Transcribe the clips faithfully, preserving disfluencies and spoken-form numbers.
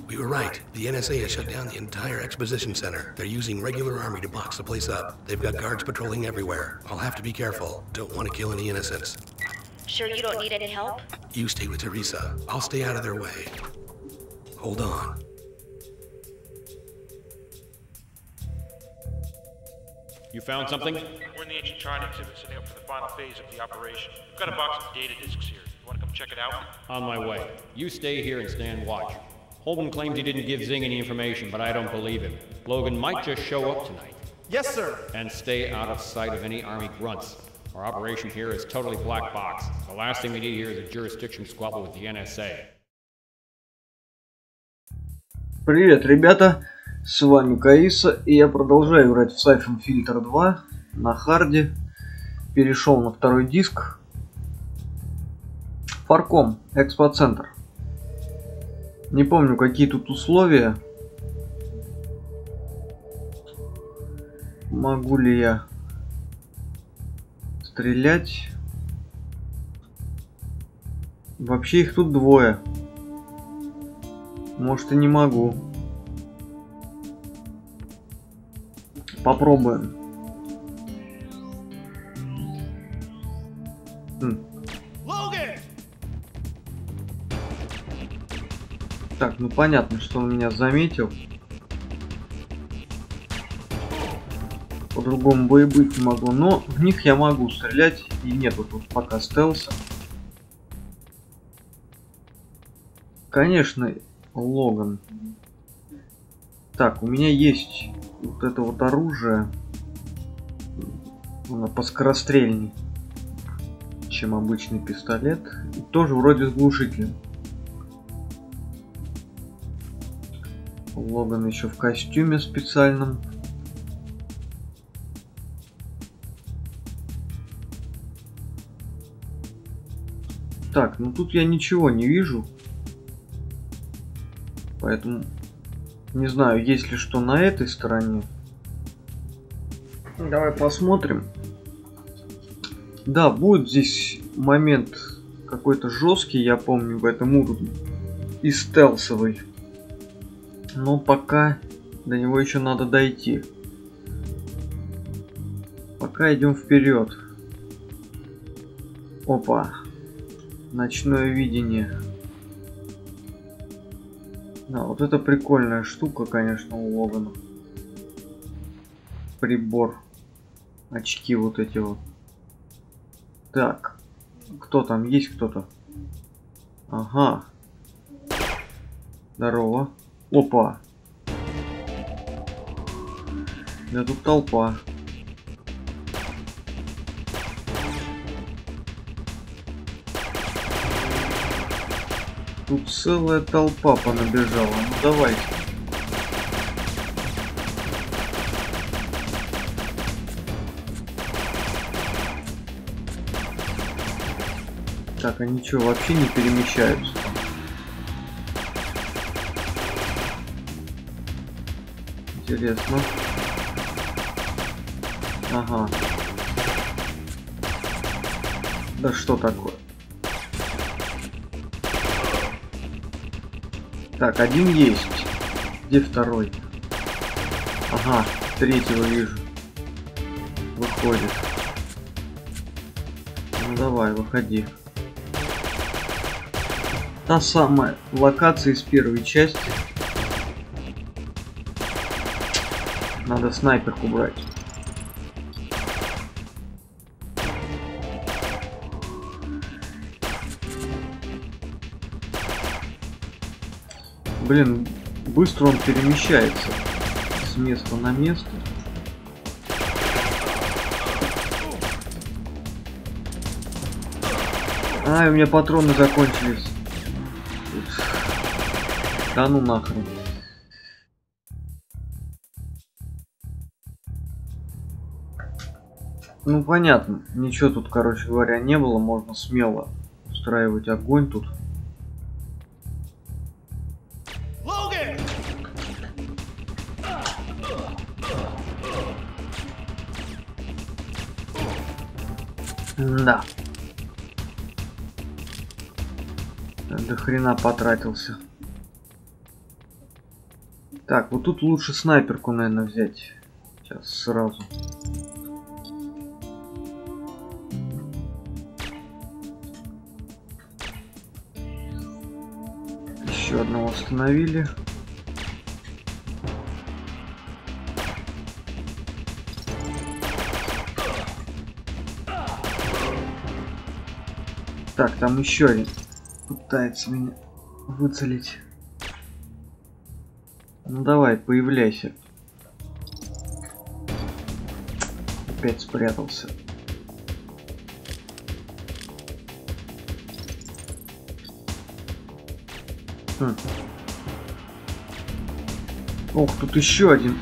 We were right. The N S A has shut down the entire exposition center. They're using regular army to box the place up. They've got guards patrolling everywhere. I'll have to be careful. Don't want to kill any innocents. Sure you don't need any help? You stay with Teresa. I'll stay out of their way. Hold on. You found something? We're in the ancient China exhibit setting up for the final phase of the operation. We've got a box of data discs here. You want to come check it out? On my way. You stay here and stand watch. Holden claims he didn't give Zing any information, but I don't believe him. Logan might just show up tonight. Yes, sir. And stay out of sight of any Army grunts. Our operation here is totally black box. The last thing we need here is a jurisdiction squabble with the N S A. Привет, ребята! С вами Каиса, и я продолжаю играть в Siphon Filter два на харде. Перешел на второй диск. Фарком, экспоцентр. Не помню, какие тут условия. Могу ли я стрелять? Вообще их тут двое. Может, и не могу. Попробуем. Хм. Так, ну понятно, что он меня заметил. По-другому бы и быть не могло. Но в них я могу стрелять. И нету тут пока стелса. Конечно, Логан. Так, у меня есть вот это вот оружие. Оно поскорострельней, чем обычный пистолет. И тоже вроде с глушителем. Логан еще в костюме специальном. Так, ну тут я ничего не вижу. Поэтому не знаю, есть ли что на этой стороне. Давай посмотрим. Да, будет здесь момент какой-то жесткий, я помню, в этом уровне. И стелсовый. Но пока до него еще надо дойти. Пока идем вперед. Опа. Ночное видение. Да, вот это прикольная штука, конечно, у Логана. Прибор. Очки вот эти вот. Так. Кто там? Есть кто-то? Ага. Здорово. Опа. Да тут толпа. Тут целая толпа понабежала. Ну давайте. Так, они что, вообще не перемещаются? Интересно. Ага. Да что такое? Так, один есть. Где второй? Ага, третьего вижу. Выходит. Ну давай, выходи. Та самая локация из первой части. Надо снайперку брать. Блин, быстро он перемещается с места на место. А, у меня патроны закончились. Да ну нахрен. Ну понятно, ничего тут, короче говоря, не было. Можно смело устраивать огонь тут. Да. До хрена потратился. Так, вот тут лучше снайперку, наверное, взять. Сейчас сразу. Еще одного установили. Так, там еще один пытается меня выцелить. Ну давай, появляйся. Опять спрятался. Хм. Ох, тут еще один.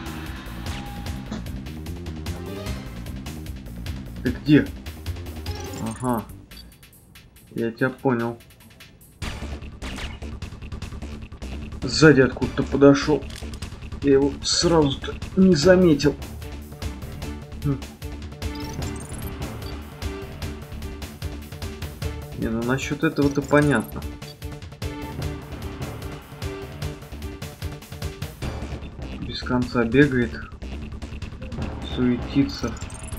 Ты где? Ага. Я тебя понял. Сзади откуда-то подошел. Я его сразу-то не заметил. Хм. Не, ну насчет этого-то понятно. Без конца бегает, суетится.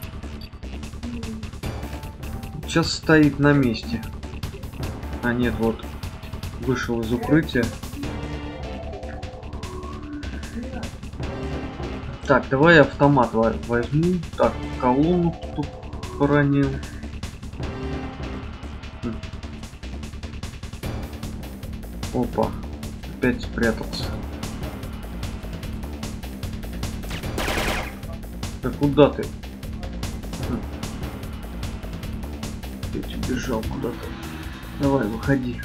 Сейчас стоит на месте. А нет, вот вышел из укрытия. Так, давай я автомат возьму. Так, колонну тут поранил. Хм. Опа, опять спрятался. Да куда ты? Хм. Опять убежал куда-то. Давай, выходи.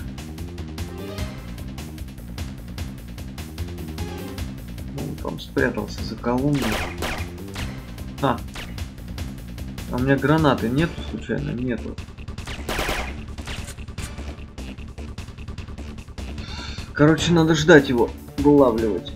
Он там спрятался за колонной. А. А у меня гранаты нету случайно? Нету. Короче, надо ждать его, вылавливать.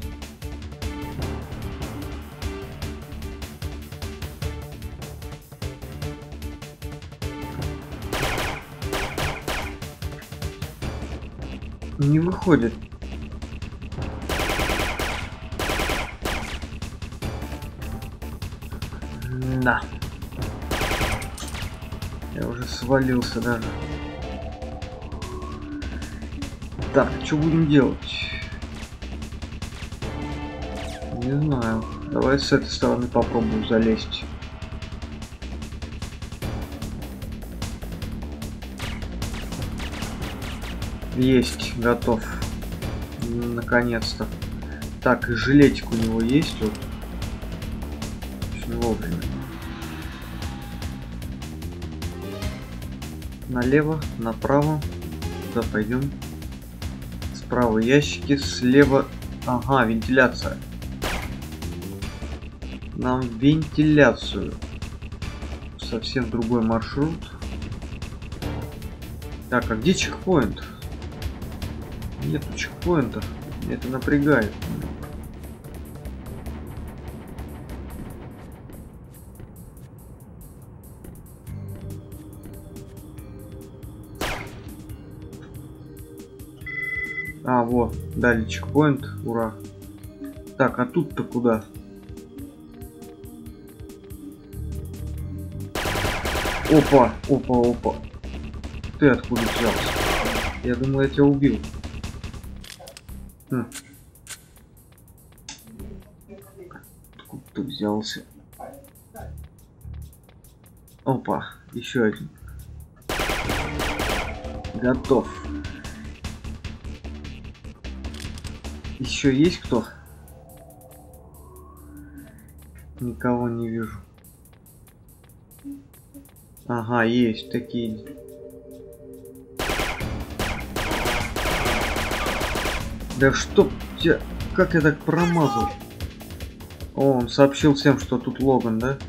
Не выходит. Да. Я уже свалился даже. Так, что будем делать? Не знаю. Давай с этой стороны попробуем залезть. Есть, готов. Наконец-то. Так, и жилетик у него есть вот. Очень вовремя. Налево, направо. Куда пойдем? Справа ящики, слева. Ага, вентиляция. Нам вентиляцию. Совсем другой маршрут. Так, а где чекпоинт? Нету чекпоинта. Меня это напрягает. А, вот, дали чекпоинт. Ура. Так, а тут-то куда? Опа, опа, опа. Ты откуда взялся? Я думал, я тебя убил. Хм. Откуда ты взялся? Опа, еще один. Готов. Еще есть кто? Никого не вижу. Ага, есть такие. Да чтоб тебя... Как я так промазал? О, он сообщил всем, что тут Логан, да?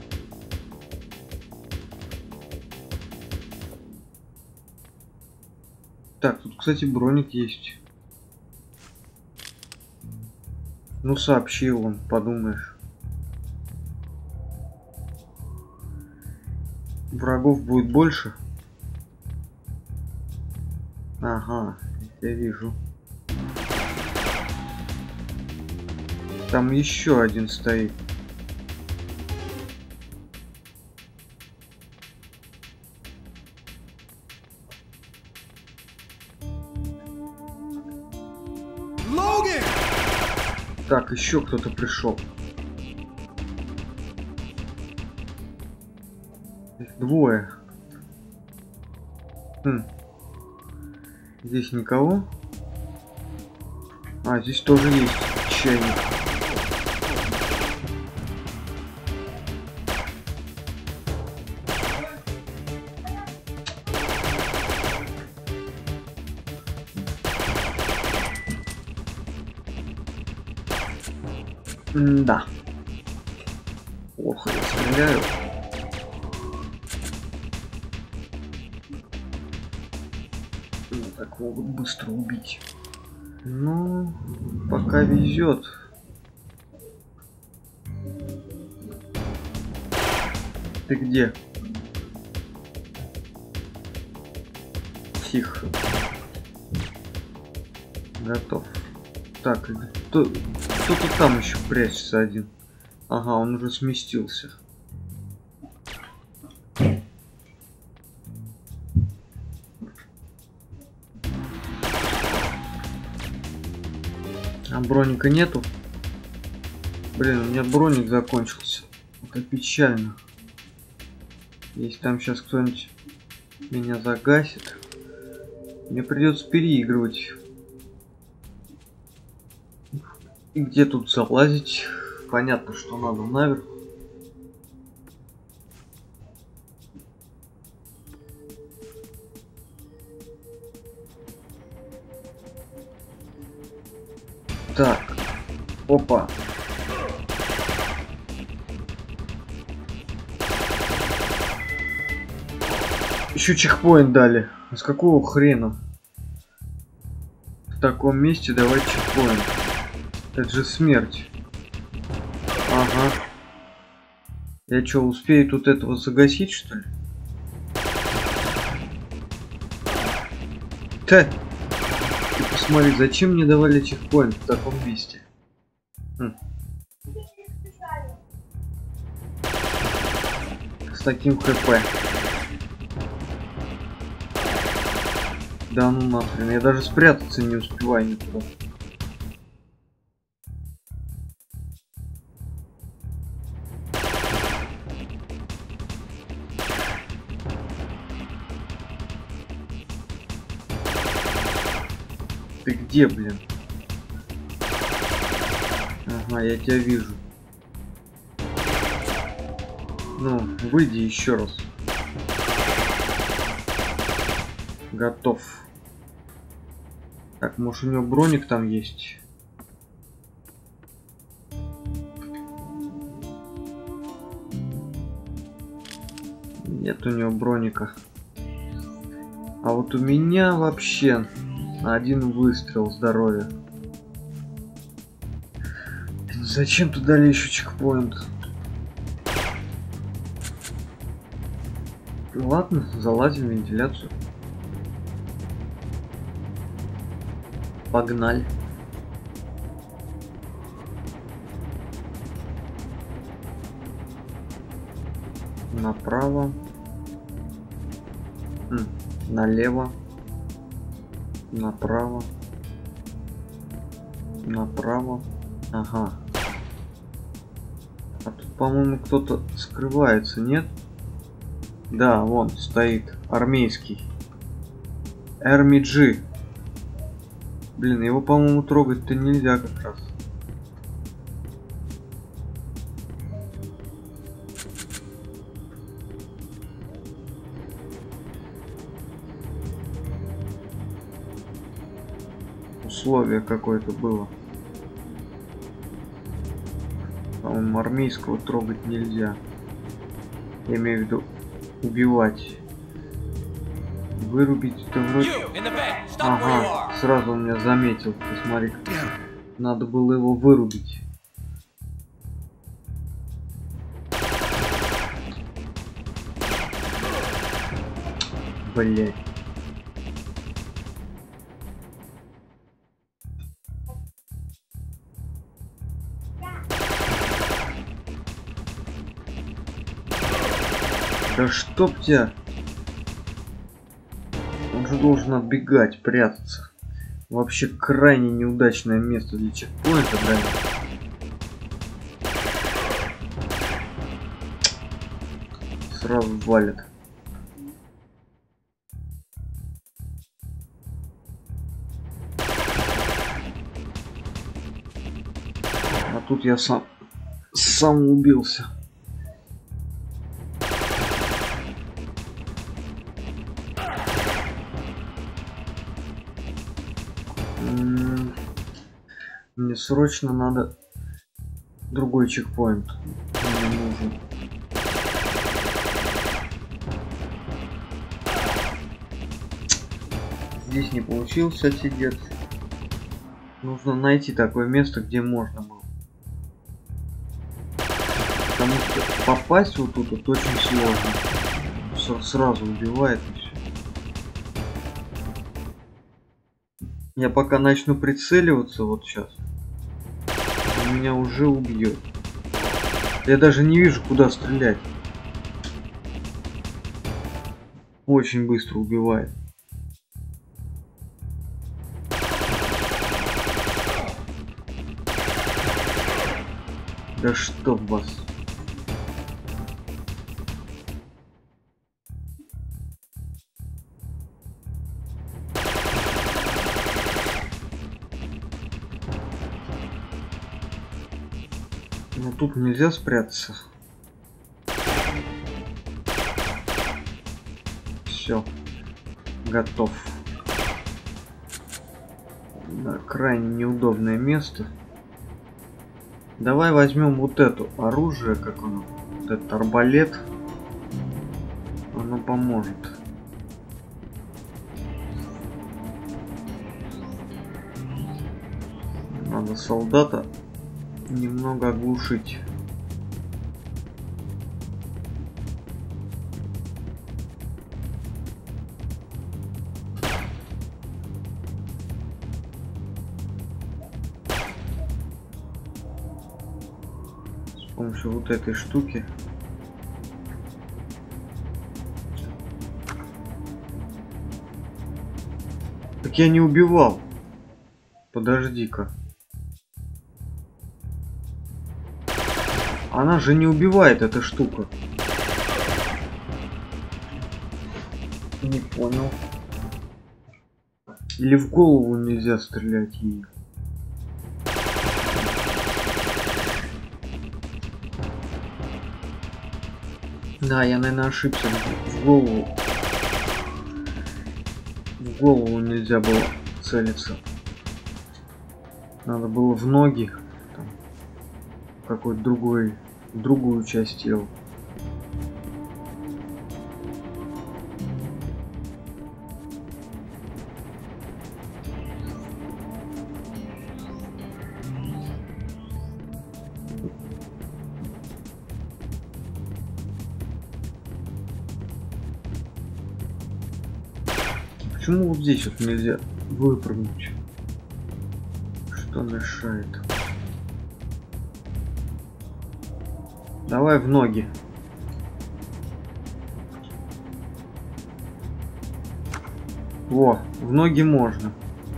Так, тут, кстати, броник есть. Ну, сообщил он, подумаешь. Врагов будет больше? Ага, я вижу. Там еще один стоит. Логан! Так, еще кто-то пришел. Их двое. Хм. Здесь никого. А, здесь тоже есть чайник. Да. Плохо я стреляю. Ну, так могут быстро убить. Ну, пока везет. Ты где? Тихо. Готов. Так, кто, кто-то там еще прячется один. Ага, он уже сместился. А броника нету? Блин, у меня броник закончился. Это печально. Если там сейчас кто-нибудь меня загасит, мне придется переигрывать. И где тут залазить? Понятно, что надо наверх. Так, опа. Еще чекпоинт дали. А с какого хрена? В таком месте давай чекпоинт. Это же смерть. Ага. Я что, успею тут этого загасить, что ли? Та! Ты посмотри, зачем мне давали чекпоинт в таком месте? Хм. С таким хп. Да ну нахрен, я даже спрятаться не успеваю никуда. Ты где, блин? Ага, я тебя вижу. Ну, выйди еще раз. Готов. Так, может у него броник там есть? Нет у него броника. А вот у меня вообще один выстрел здоровья. Зачем туда дали еще чекпоинт? Ладно, залазим в вентиляцию. Погнали. Направо. М, налево. Направо. Направо. Ага. А тут, по-моему, кто-то скрывается, нет? Да, вон стоит. Армейский. Арми Джи. Блин, его, по-моему, трогать-то нельзя как раз. Условие какое-то было. По-моему, армейского трогать нельзя. Я имею в виду убивать. Вырубить это вроде... Ага, сразу он меня заметил. Посмотри, надо было его вырубить. Блять. Да чтоб тебя. Он же должен отбегать, прятаться. Вообще крайне неудачное место для чекпоинта, да? Сразу валит. А тут я сам сам убился. М-м-м. Мне срочно надо другой чекпоинт. Мне нужен. Здесь не получилось отсидеться. Нужно найти такое место, где можно было. Потому что попасть вот тут вот очень сложно. Сразу убивает и все. Я пока начну прицеливаться вот сейчас, он меня уже убьет. Я даже не вижу, куда стрелять. Очень быстро убивает. Да чтоб вас. Но тут нельзя спрятаться. Все. Готов. Да, крайне неудобное место. Давай возьмем вот это оружие, как оно, вот этот арбалет, оно поможет. Надо солдата немного оглушить. С помощью вот этой штуки. Так я не убивал. Подожди-ка. Она же не убивает, эта штука. Не понял. Или в голову нельзя стрелять ей? Да, я, наверное, ошибся. В голову. В голову нельзя было целиться. Надо было в ноги. Какой-то другой, другую часть тела. Почему вот здесь вот нельзя выпрыгнуть? Что мешает? Давай в ноги. Во, в ноги можно.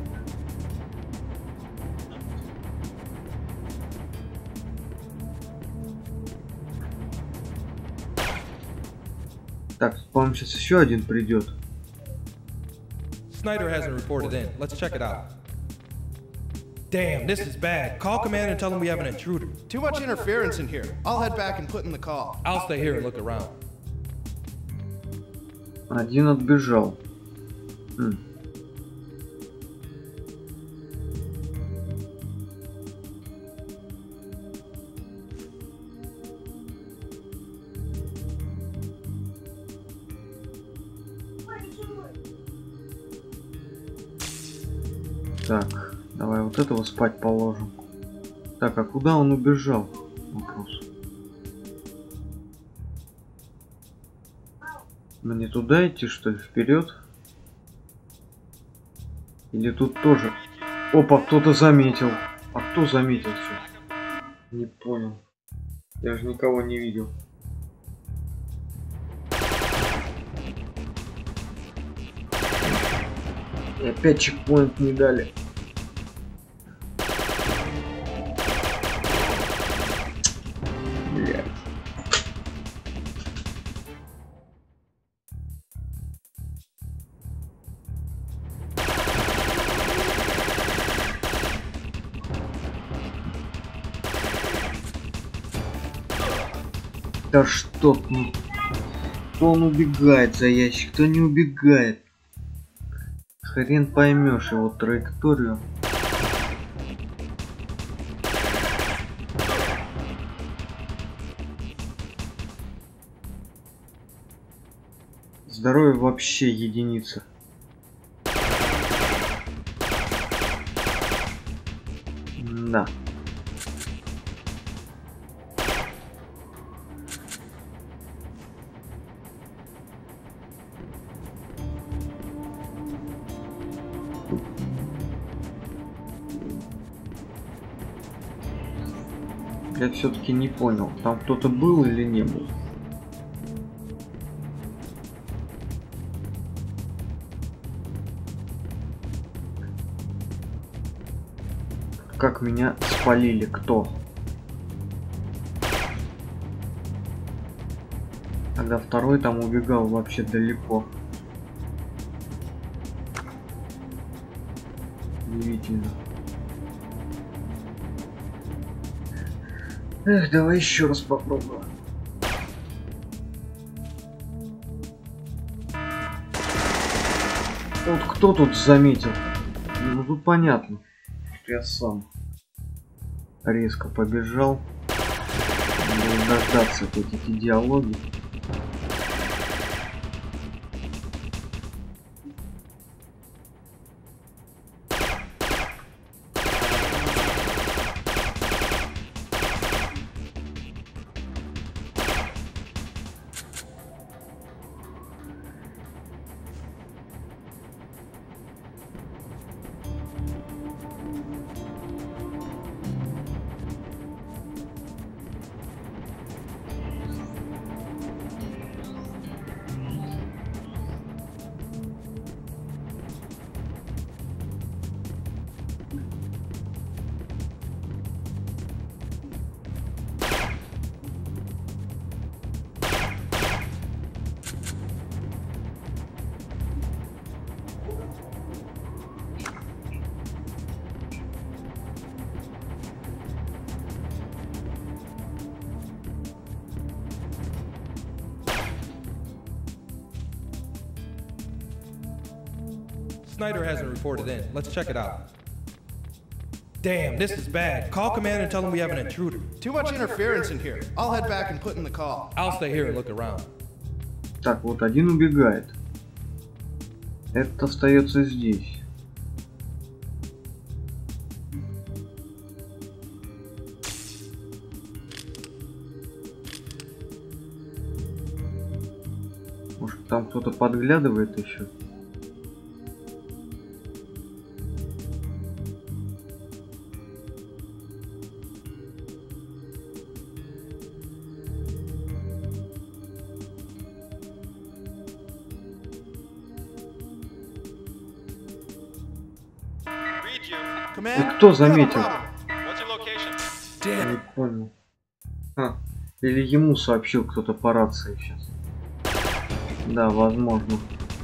Так, по-моему, сейчас еще один придет. Snyder hasn't reported in. Let's check it out. Damn, this is bad. Call command and tell them we have an intruder. Too much interference in here. I'll head back and put in the call. I'll stay here and look around. Один отбежал. Хм. Так, давай вот этого спать положим. Так, а куда он убежал? Вопрос. Мне туда идти, что ли, вперед? Или тут тоже? Опа, кто-то заметил. А кто заметил сейчас? Не понял. Я же никого не видел. И опять чекпоинт не дали. Блядь. Да что, ну, кто он убегает за ящик, кто не убегает. Хрен поймешь его траекторию. Здоровье вообще единица. Да. Я все-таки не понял, там кто-то был или не был. Как меня спалили, кто? Когда второй там убегал вообще далеко. Удивительно. Эх, давай еще раз попробуем. Вот кто тут заметил? Ну тут понятно, что я сам резко побежал. Надо дождаться вот эти диалоги. Snyder hasn't reported in. Let's check it out. Damn, this is bad. Call command and tell them we have an intruder. Too much interference in here. I'll head back and put in the call. I'll stay here and look around. Так, вот один убегает. Этот остается здесь. Может, там кто-то подглядывает еще? И кто заметил? Я не понял. А, или ему сообщил кто-то по рации сейчас. Да, возможно.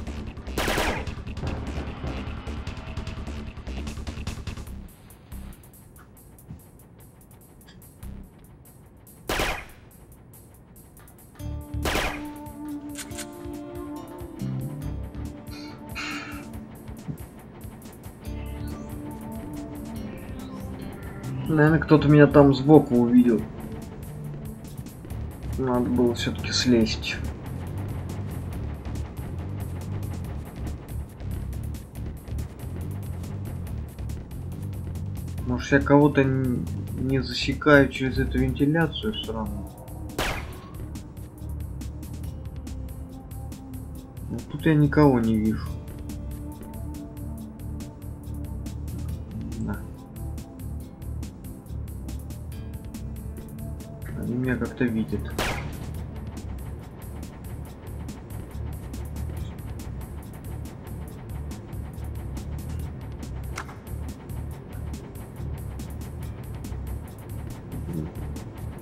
Наверное, кто-то меня там сбоку увидел. Надо было все-таки слезть. Может, я кого-то не засекаю через эту вентиляцию все равно. Но тут я никого не вижу. Да. Они меня как-то видят.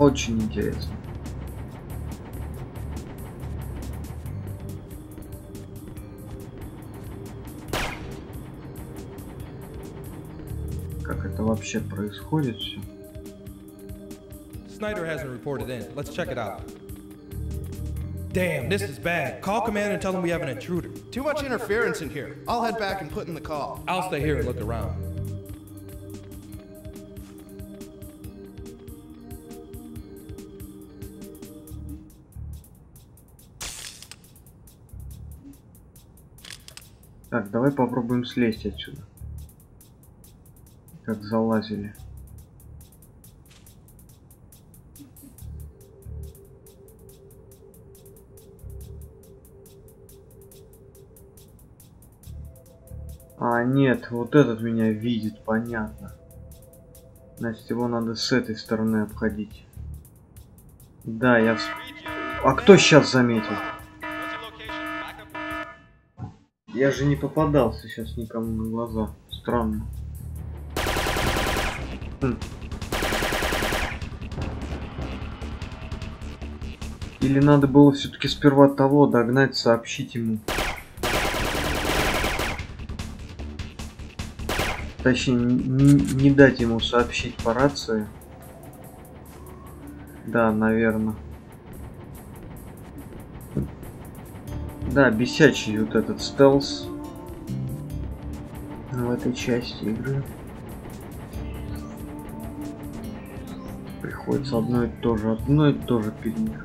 Очень интересно. Как это вообще происходит все? Snyder hasn't reported in. Let's check it out. Damn, this is bad. Call command and tell them we have an intruder. Too much interference in here. I'll head back and put in the call. I'll stay here and look around. Так, давай попробуем слезть отсюда. Как залазили. А, нет, вот этот меня видит, понятно. Значит, его надо с этой стороны обходить. Да, я... Всп... А кто сейчас заметил? Я же не попадался сейчас никому на глаза. Странно. Хм. Или надо было все-таки сперва того догнать, сообщить ему. Точнее, не, не дать ему сообщить по рации. Да, наверное. Да, бесячий вот этот стелс в этой части игры. Приходится одно и то же, одно и то же переехать.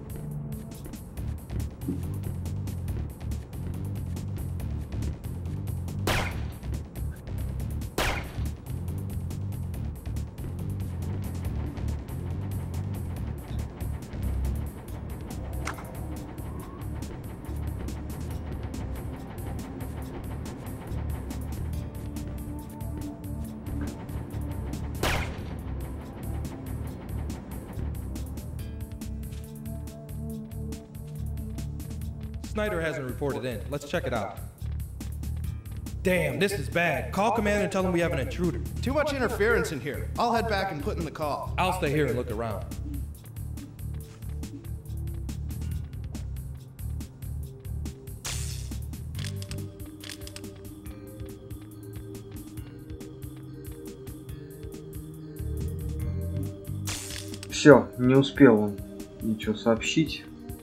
Snyder hasn't reported in. Let's check it out. Damn, this is bad. Call command and tell them we have an intruder. Too much interference in here. I'll head back and put in the call. I'll stay here and look around. Все, не успел он ничего сообщить.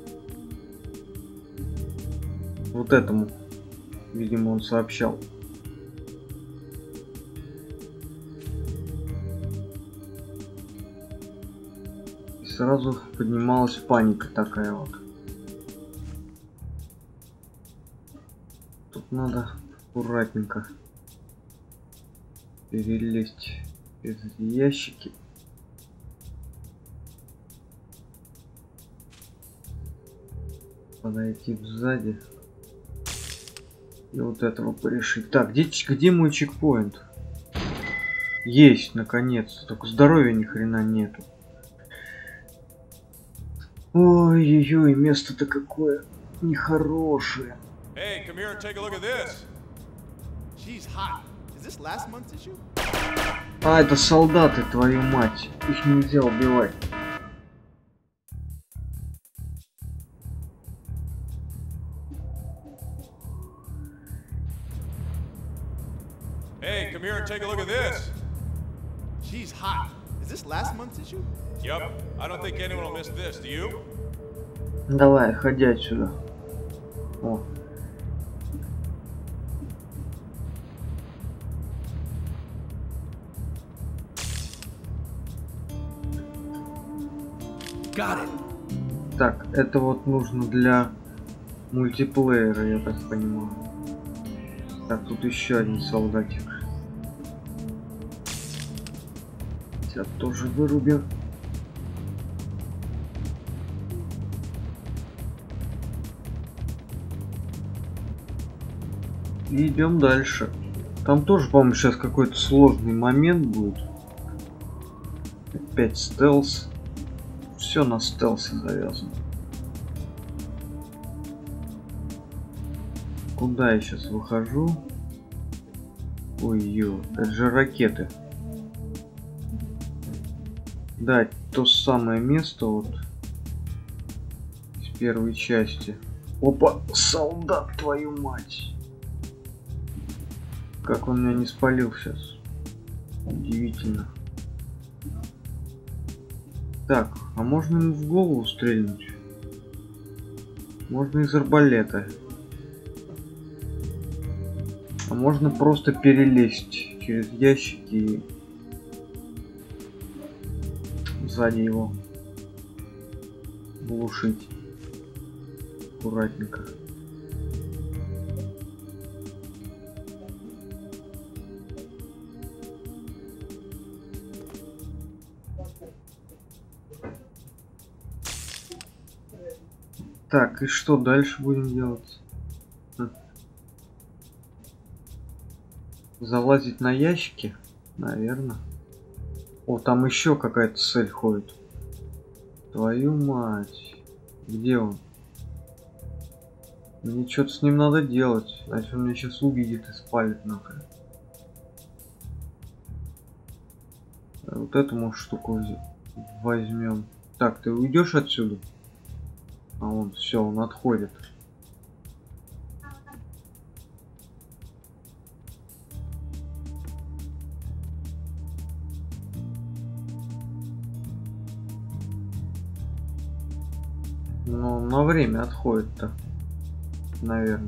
Вот этому, видимо, он сообщал. И сразу поднималась паника такая вот. Тут надо аккуратненько перелезть через эти ящики. Подойти сзади. И вот этого порешить. Так, где, где мой чекпоинт? Есть, наконец-то. Только здоровья ни хрена нету. Ой-ой-ой, место-то какое нехорошее. Hey, come here and take a look at this. She's hot. Is this last month's issue? А, это солдаты, твою мать. Их нельзя убивать. Hey, come here and take a look at this. She's hot. Is this last month's issue? Yup. I don't think anyone will miss this, do you? Давай, ходи отсюда. О. Got it. Так, это вот нужно для мультиплеера, я так понимаю. Так, тут еще один солдатик. Тебя тоже вырубим. И идем дальше. Там тоже, по-моему, сейчас какой-то сложный момент будет. Опять стелс. Все на стелсе завязано. Куда я сейчас выхожу? Ой-ё, это же ракеты. Да, то самое место вот из первой части. Опа, солдат, твою мать! Как он меня не спалил сейчас. Удивительно. Так, а можно ему в голову стрельнуть? Можно из арбалета. А можно просто перелезть через ящики и сзади его глушить. Аккуратненько. Так, и что дальше будем делать? Хм. Залазить на ящики? Наверное. О, там еще какая-то цель ходит. Твою мать. Где он? Мне что-то с ним надо делать. Иначе он меня сейчас увидит и спалит нахрен. Вот эту, может, штуку возьмем. Так, ты уйдешь отсюда? А он все, он отходит. Но на время отходит-то, наверное.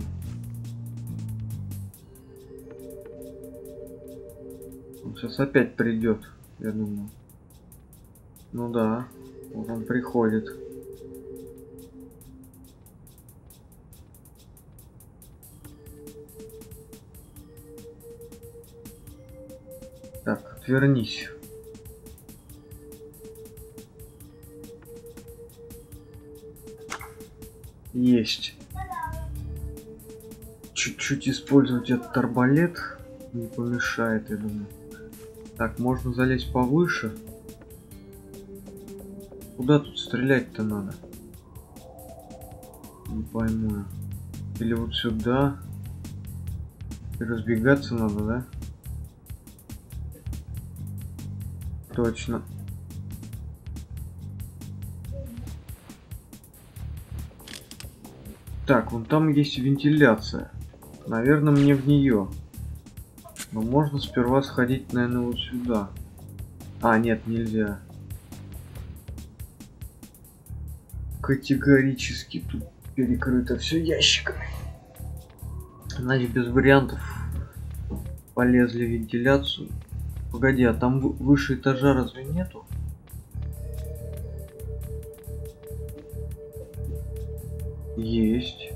Он сейчас опять придет, я думаю. Ну да, вот он приходит. Так, отвернись. Есть. Чуть-чуть использовать этот арбалет не помешает, я думаю. Так, можно залезть повыше. Куда тут стрелять-то надо? Не пойму. Или вот сюда. И разбегаться надо, да? Точно. Так, вон там есть вентиляция. Наверное, мне в нее. Но можно сперва сходить, наверное, вот сюда. А, нет, нельзя. Категорически тут перекрыто все ящиками. Значит, без вариантов полезли в вентиляцию. Погоди, а там выше этажа разве нету? Есть.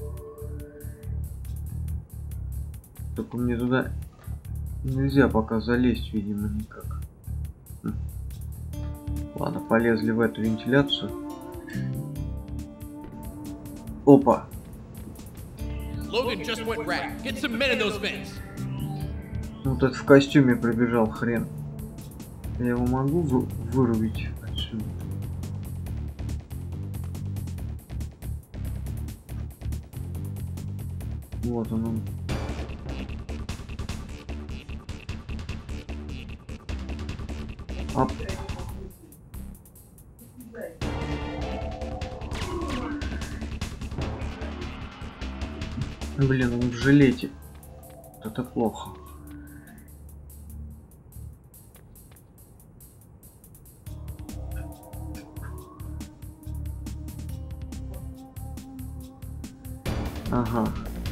Только мне туда нельзя пока залезть, видимо, никак. Хм. Ладно, полезли в эту вентиляцию. Опа. Logan just went rat. Get some men in those vents. Вот этот в костюме пробежал хрен. Я его могу вы вырубить отсюда? Вот он. он. Ап. Блин, он в жилете. Это плохо. Ага.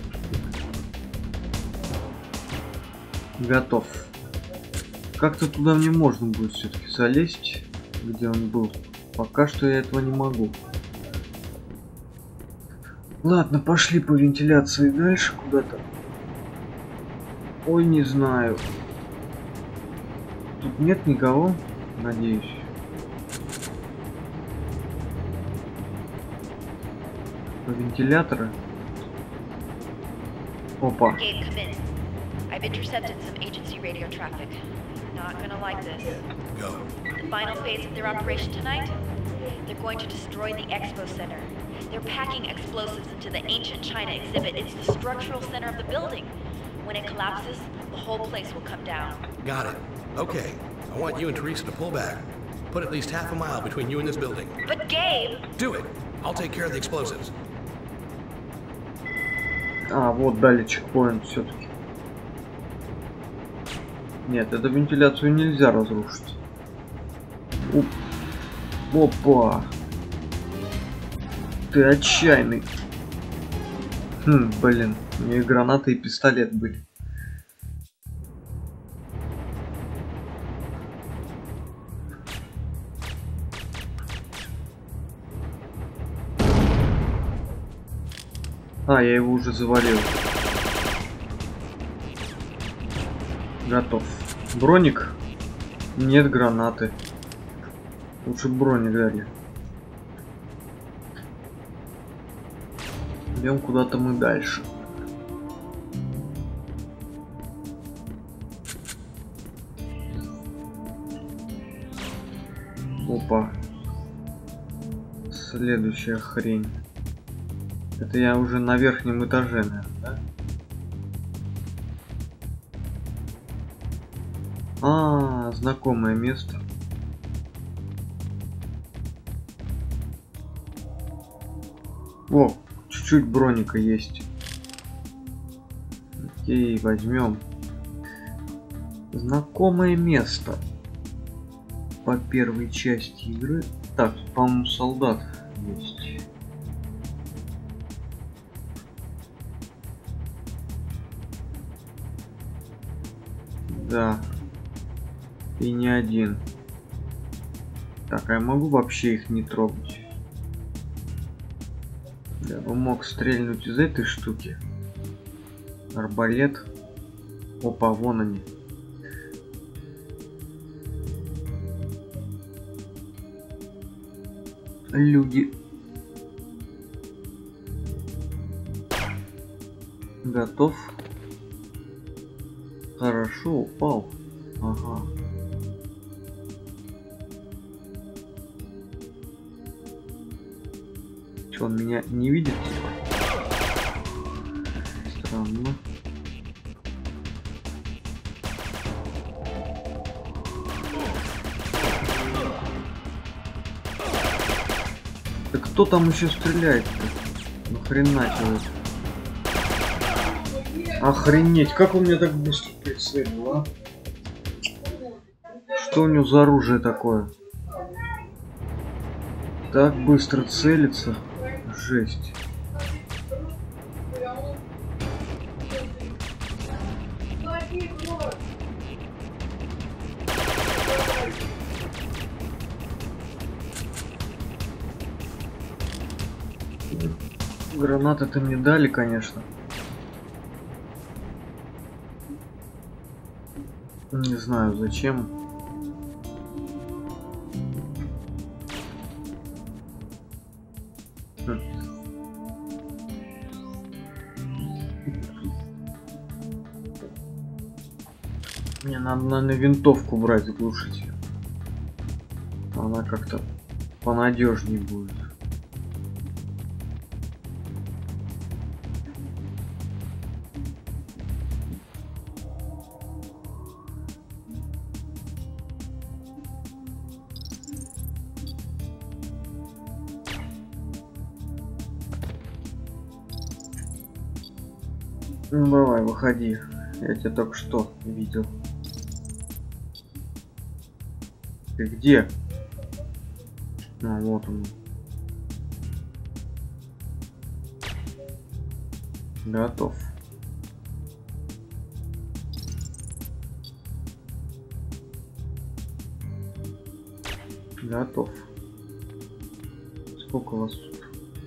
Готов. Как-то туда мне можно будет все-таки залезть, где он был. Пока что я этого не могу. Ладно, пошли по вентиляции дальше куда-то. Ой, не знаю. Тут нет никого, надеюсь. По вентилятору. Опа. Gabe, come in. I've intercepted some agency radio traffic. Not gonna like this. Go. The final phase of their operation tonight? They're going to destroy the expo center. They're packing explosives into the ancient China exhibit. It's the structural center of the building. When it collapses, the whole place will come down. Got it. Okay. I want you and Teresa to pull back. Put at least half a mile between you and this building. But Gabe! Do it. I'll take care of the explosives. А, вот дали чекпоинт все-таки. Нет, эту вентиляцию нельзя разрушить. Оп. Опа. Ты отчаянный. Хм, блин, у нее и гранаты, и пистолет были. А, я его уже завалил. Готов. Броник? Нет гранаты. Лучше броник дали. Идем куда-то мы дальше. Опа. Следующая хрень. Это я уже на верхнем этаже, наверное, да? А, знакомое место. О, чуть-чуть броника есть. Окей, возьмем. Знакомое место. По первой части игры. Так, по-моему, солдат есть. Да. И не один. Так, а я могу вообще их не трогать? Я бы мог стрельнуть из этой штуки. Арбалет. Опа, вон они. Люди. Готов. Хорошо, упал. Ага. Че, он меня не видит? Странно. Да кто там еще стреляет-то? Нахрена человек? Охренеть, как он меня так быстро прицелил, а? Что у него за оружие такое? Так быстро целится. Жесть. Гранаты-то мне дали, конечно. Не знаю зачем. Хм. Мне надо, наверное, винтовку брать, глушитель. Она как-то понадежнее будет. Ну давай, выходи. Я тебя только что видел. Ты где? А, вот он. Готов. Готов. Сколько у вас тут?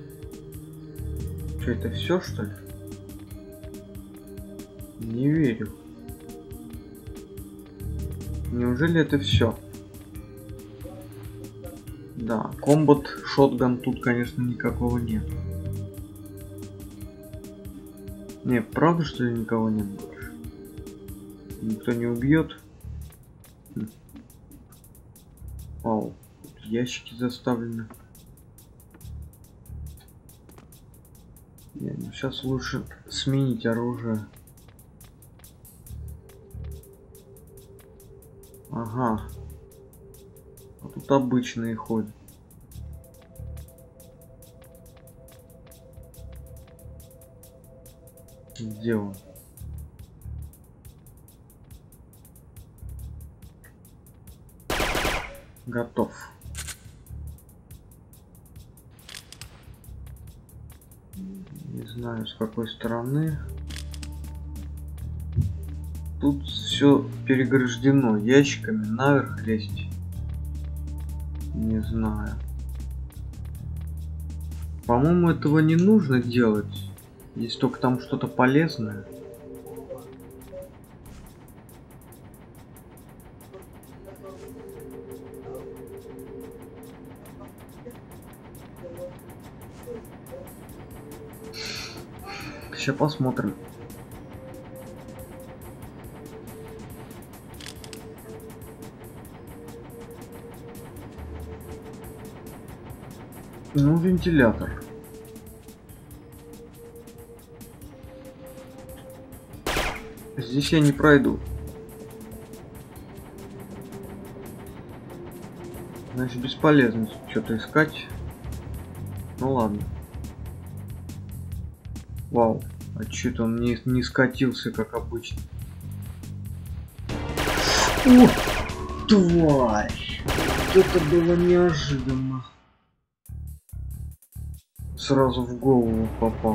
Что, это все, что ли? Не верю. Неужели это все? Да, комбат, шотган тут, конечно, никакого нет. Не, правда, что ли, никого нет больше? Никто не убьет? Хм. Вау, тут ящики заставлены. Не, ну сейчас лучше сменить оружие. Ага. А тут обычные ходят. Где он? Готов. Не знаю, с какой стороны. Тут все переграждено ящиками. Наверх лезть. Не знаю. По-моему, этого не нужно делать. Если только там что-то полезное. Сейчас посмотрим. Ну, вентилятор. Здесь я не пройду. Значит, бесполезно что-то искать. Ну ладно. Вау. А что-то он не, не скатился, как обычно. Ух, тварь! Это было неожиданно. Сразу в голову попал.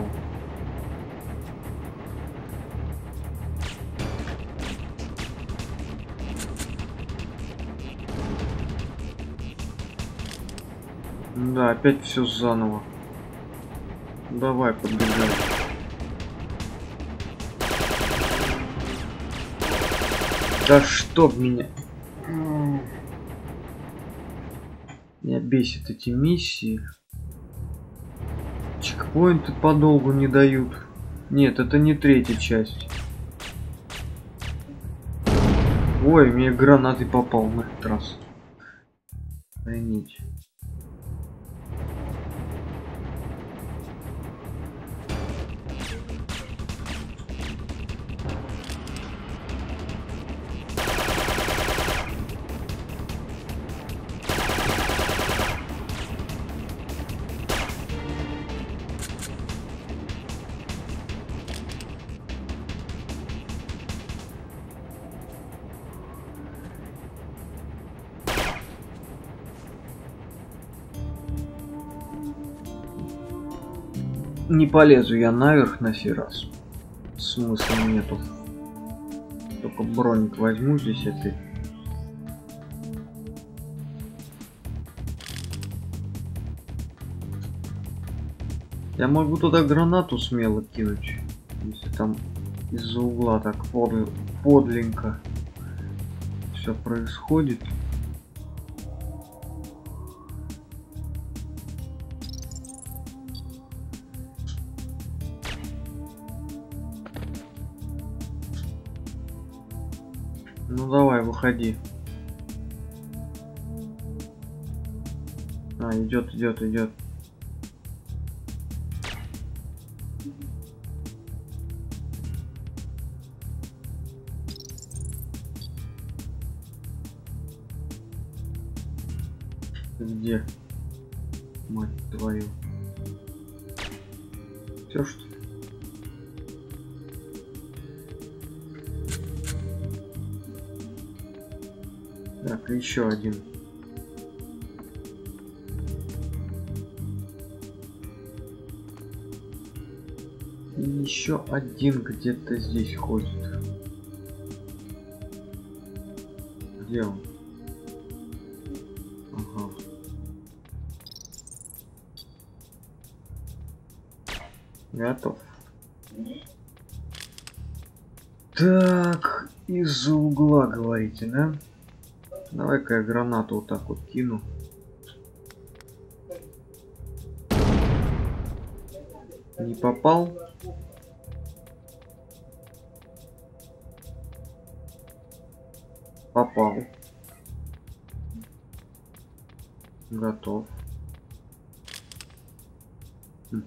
Да, опять все заново. Давай, подбегаем. Да чтоб меня. Меня бесит эти миссии. Чекпоинты подолгу не дают. Нет, это не третья часть. Ой, мне гранатой попал на этот раз. Охренеть. Не полезу я наверх на сей раз. Смысла нету. Только броник возьму здесь опять. Я могу туда гранату смело кинуть. Если там из-за угла так под... подленько все происходит. Ну давай, выходи. А, идет, идет, идет. Где? Мать твою. Все что ли? Так, еще один. И еще один где-то здесь ходит. Где он? Ага. Готов. Так, из-за угла говорите, да? Давай-ка я гранату вот так вот кину. Не попал. Попал. Готов. Хм.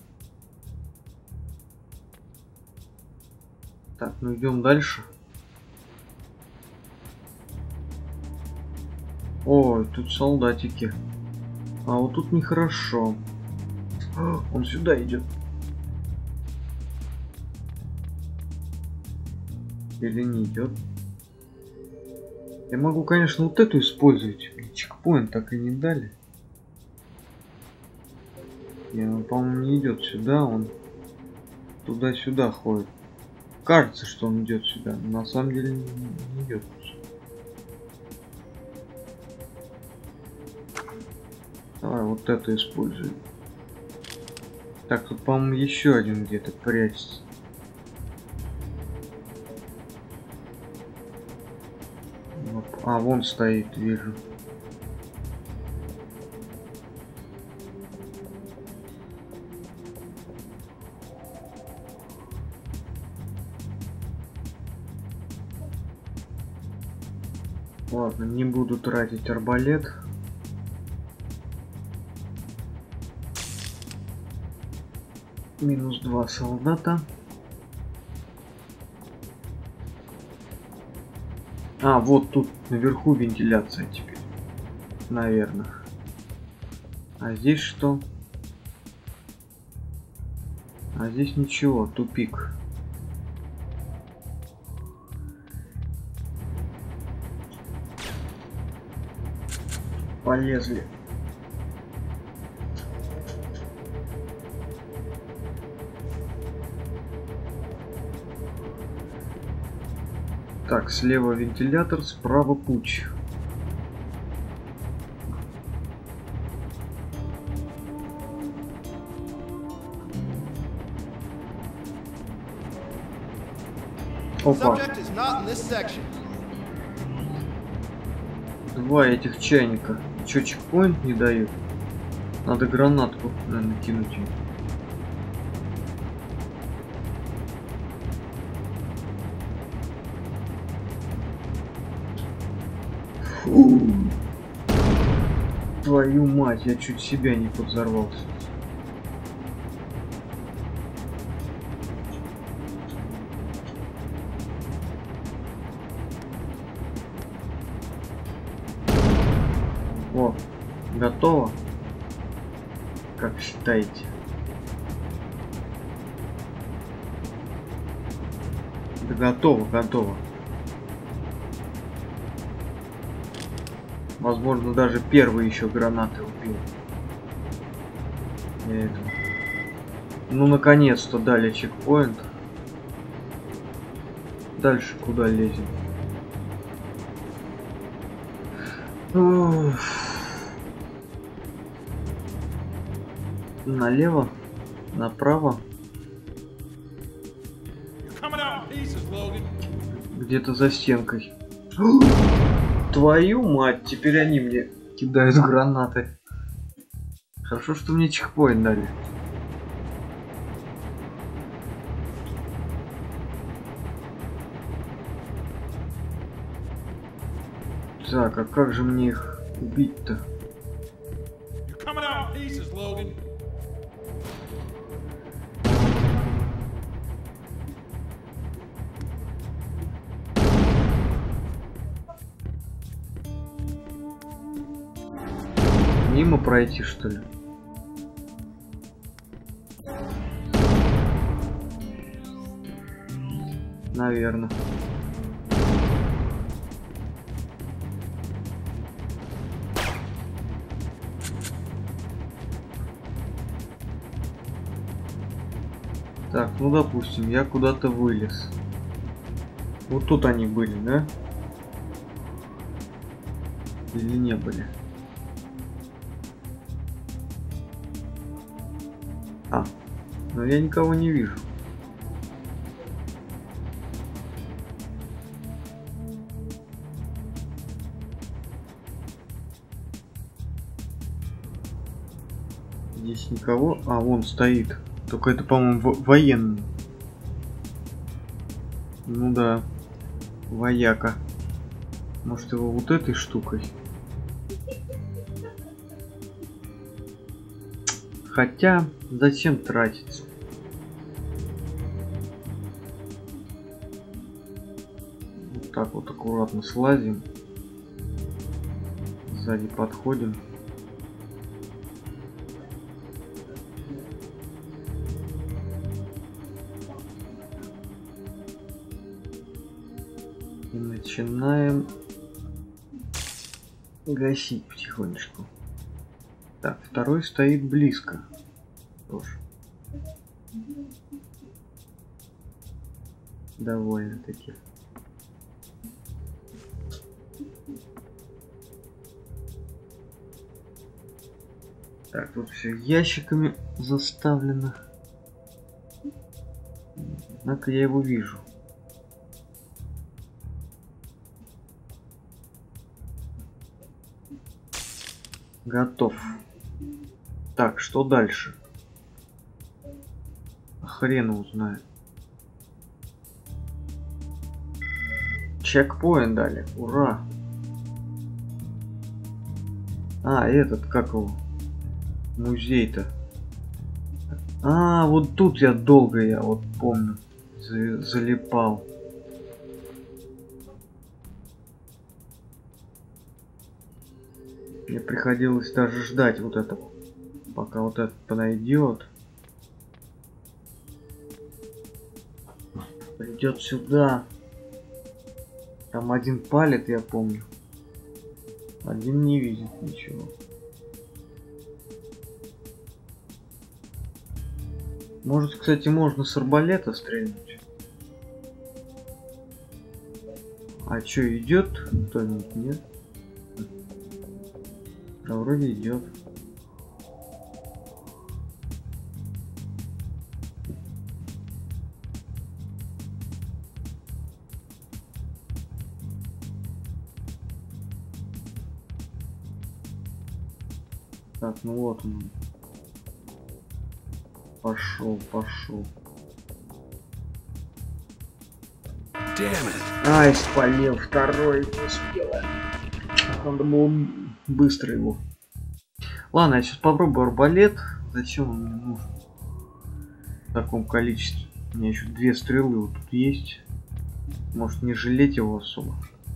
Так, ну идем дальше. Ой, тут солдатики. А вот тут нехорошо. Он сюда идет. Или не идет? Я могу, конечно, вот эту использовать. Чекпоинт так и не дали. И он, по-моему, не идет сюда, он туда-сюда ходит. Кажется, что он идет сюда, но на самом деле не идет. Давай вот эту используем. Так, тут, по-моему, еще один где-то прячется. А, вон стоит, вижу. Ладно, не буду тратить арбалет. Минус два солдата. А, вот тут наверху вентиляция теперь. Наверное. А здесь что? А здесь ничего, тупик. Полезли. Так, слева вентилятор, справа путь. Опа. Два этих чайника. Че, чекпоинт не дают? Надо гранатку, наверное, кинуть им. Фу. Твою мать, я чуть себя не подзорвался. О, готово? Как считаете? Да готово, готово. Возможно, даже первый еще гранаты убил. Это. Ну, наконец-то дали чекпоинт. Дальше куда лезем? Уф. Налево, направо. Где-то за стенкой. Твою мать, теперь они мне кидают гранаты. Хорошо, что мне чекпоинт дали. Так, а как же мне их убить-то? Мимо пройти, что ли? Наверное. Так, ну допустим, я куда-то вылез. Вот тут они были, да? Или не были? А, но я никого не вижу. Здесь никого. А, вон стоит. Только это, по-моему, во военный. Ну да. Вояка. Может, его вот этой штукой? Хотя, зачем тратиться? Вот так вот аккуратно слазим. Сзади подходим. И начинаем гасить потихонечку. Так, второй стоит близко. Тоже. Довольно-таки. Так, тут все ящиками заставлено. Однако я его вижу. Готов. Так, что дальше? Хрен узнает. Чекпоинт дали. Ура. А, этот, как его? Музей-то. А, вот тут я долго, я вот помню, за залипал. Мне приходилось даже ждать вот этого, пока вот этот подойдет. Придет сюда. Там один палит, я помню. Один не видит ничего. Может, кстати, можно с арбалета стрельнуть. А чё, идет кто-нибудь? Нет? А вроде идет. Так, ну вот он. Пошел, пошел. Ай, спалил второй, не успела. Надо было быстро его. Ладно, я сейчас попробую арбалет. Зачем он мне нужен? В таком количестве. У меня еще две стрелы вот тут есть. Может не жалеть его особо.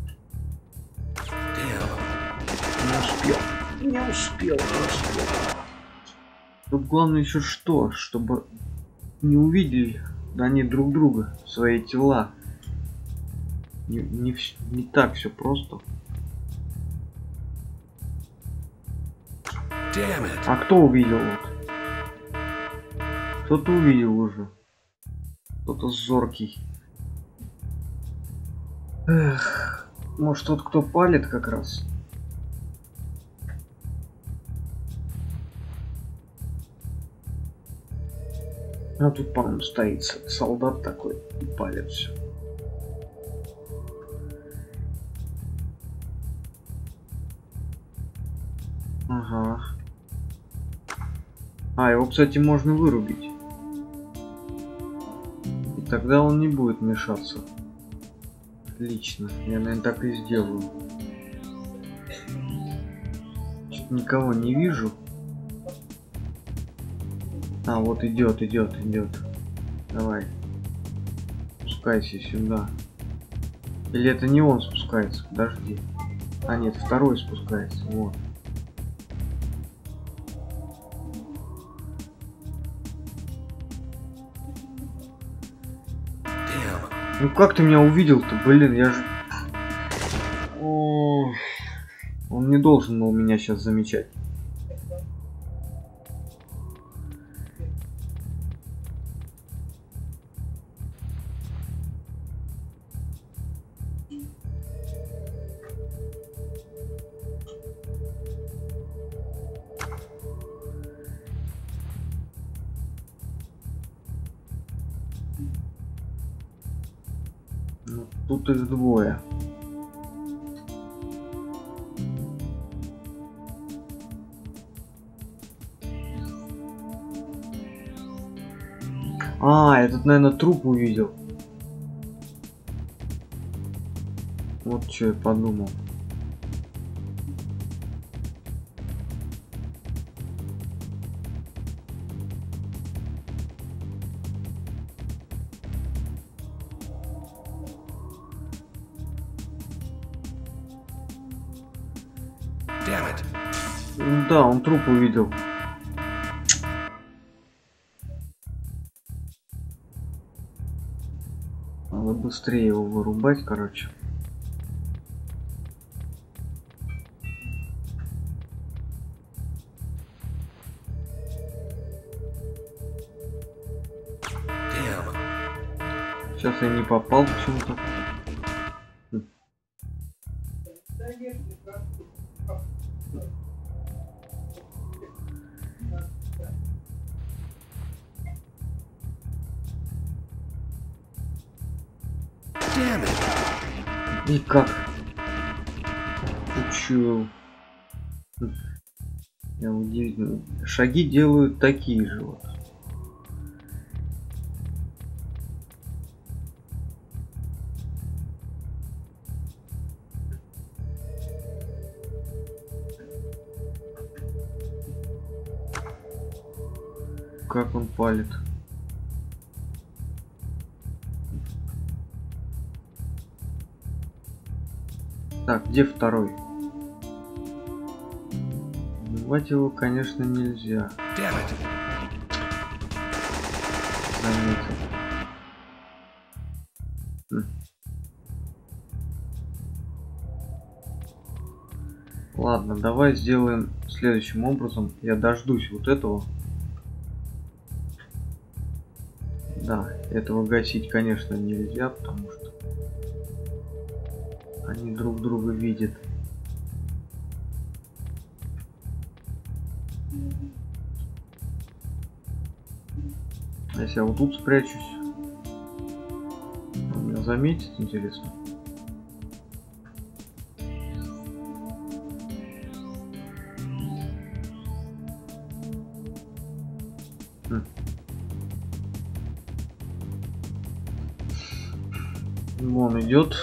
Не успел. Не успел, не успел. Тут главное еще что? Чтобы не увидели они друг друга, свои тела. Не, не, не так все просто. А кто увидел вот? Кто-то увидел уже. Кто-то зоркий. Эх, может тот, кто палит как раз. А тут, по-моему, стоит солдат такой и палит все. Ага. А, его, кстати, можно вырубить. И тогда он не будет мешаться. Отлично. Я, наверное, так и сделаю. Что-то никого не вижу. А, вот идет, идет, идет. Давай. Спускайся сюда. Или это не он спускается? Подожди. А, нет, второй спускается. Вот. Ну как ты меня увидел-то, блин, я же... О, он не должен был меня сейчас замечать. Тут их двое. А, этот, наверное, труп увидел. Вот что я подумал. Ну да, он труп увидел. Надо быстрее его вырубать, короче. Сейчас я не попал почему-то. И как? Учуял. Я удивительно. Шаги делают такие же вот. Как он палит? Так, где второй? Убивать его, конечно, нельзя. Заметил. Хм. Ладно, давай сделаем следующим образом. Я дождусь вот этого. Да, этого гасить, конечно, нельзя, потому что они друг друга видят. Если я вот тут спрячусь, он меня заметит, интересно. Хм. Вон идет.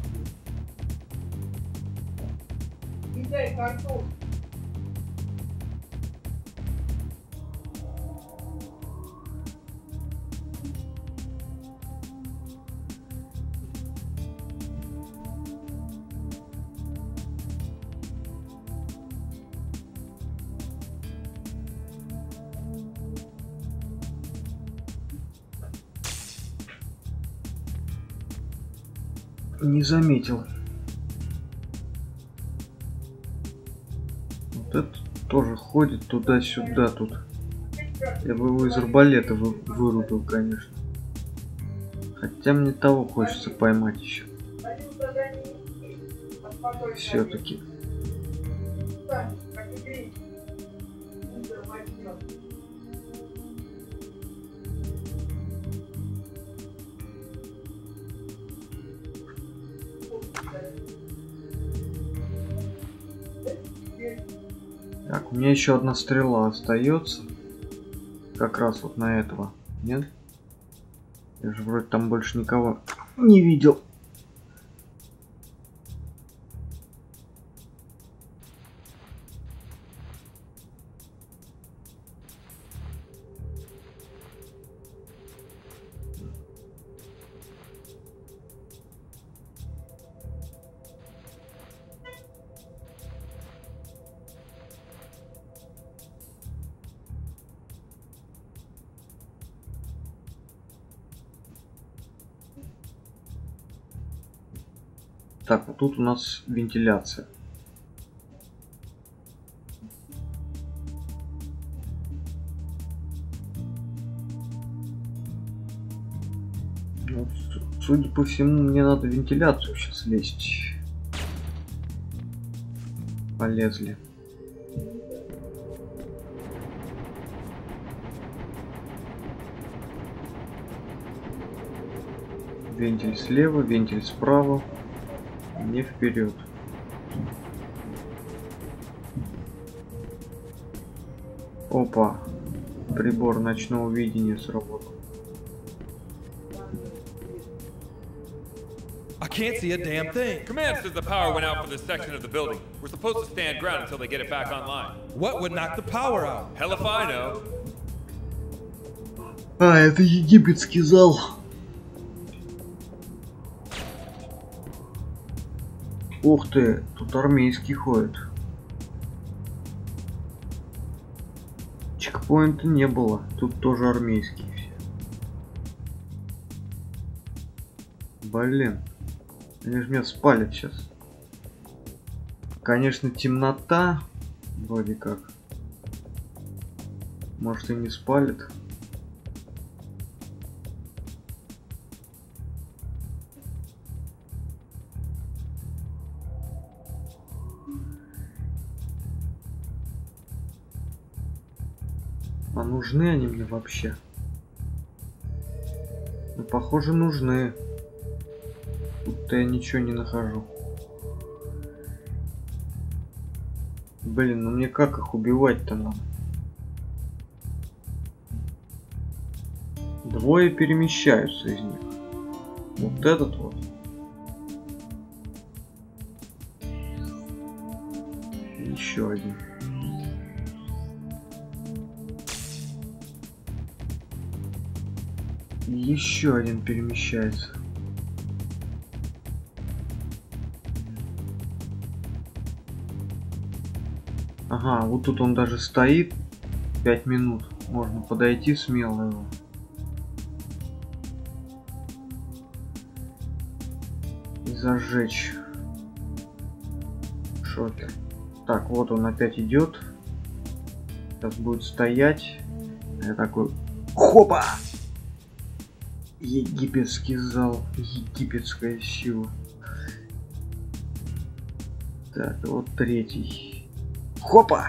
Не заметил. Вот этот тоже ходит туда-сюда тут. Я бы его из арбалета вы вырубил, конечно. Хотя мне того хочется поймать еще. Все-таки. Так, у меня еще одна стрела остается. Как раз вот на этого. Нет? Я же вроде там больше никого не видел. Так, вот тут у нас вентиляция. Вот, судя по всему, мне надо вентиляцию сейчас лезть. Полезли. Вентиль слева, вентиль справа. Не вперед. Опа. Прибор ночного видения сработал. I can't see a damn thing. Command says the power went out for this section of the building. We're supposed to stand ground until they get it back online. What would knock the power out? Hell if I know. А, это египетский зал. Ух ты, тут армейский ходит. чекпоинта не было. Тут тоже армейские все. Блин. Они же меня спалят сейчас. Конечно, темнота. Вроде как. Может, и не спалит. А нужны они мне вообще? Ну, похоже, нужны. Тут-то я ничего не нахожу. Блин, ну мне как их убивать-то надо? Двое перемещаются из них. Вот этот вот. Еще один. Еще один перемещается. Ага, вот тут он даже стоит. Пять минут. Можно подойти смело его. И зажечь. Шокер. Так, вот он опять идет. Сейчас будет стоять. Я такой... Хопа! Египетский зал. Египетская сила. Так, вот третий. Хопа!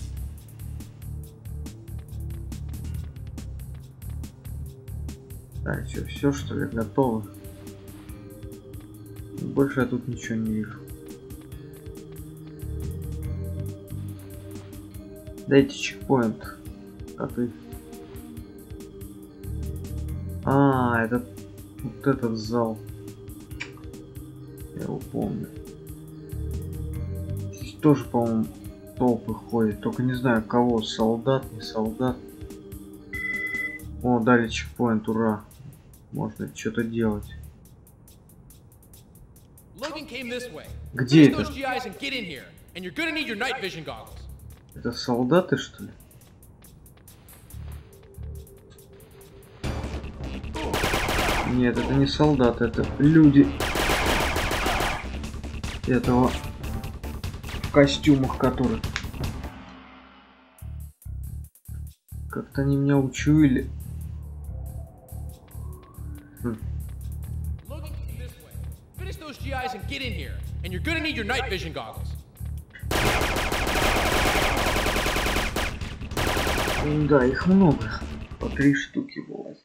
Так, что, все что ли, готово? Больше я тут ничего не вижу. Дайте чекпоинт. Коты. А, это вот этот зал. Я его помню. Здесь тоже, по-моему, толпы ходят. Только не знаю кого. Солдат, не солдат. О, дали чекпоинт, ура. Можно что-то делать. Где это? Это солдаты, что ли? Нет, это не солдаты, это люди этого в костюмах, которые как-то они меня учуяли. Хм. Да, их много. По три штуки бывает.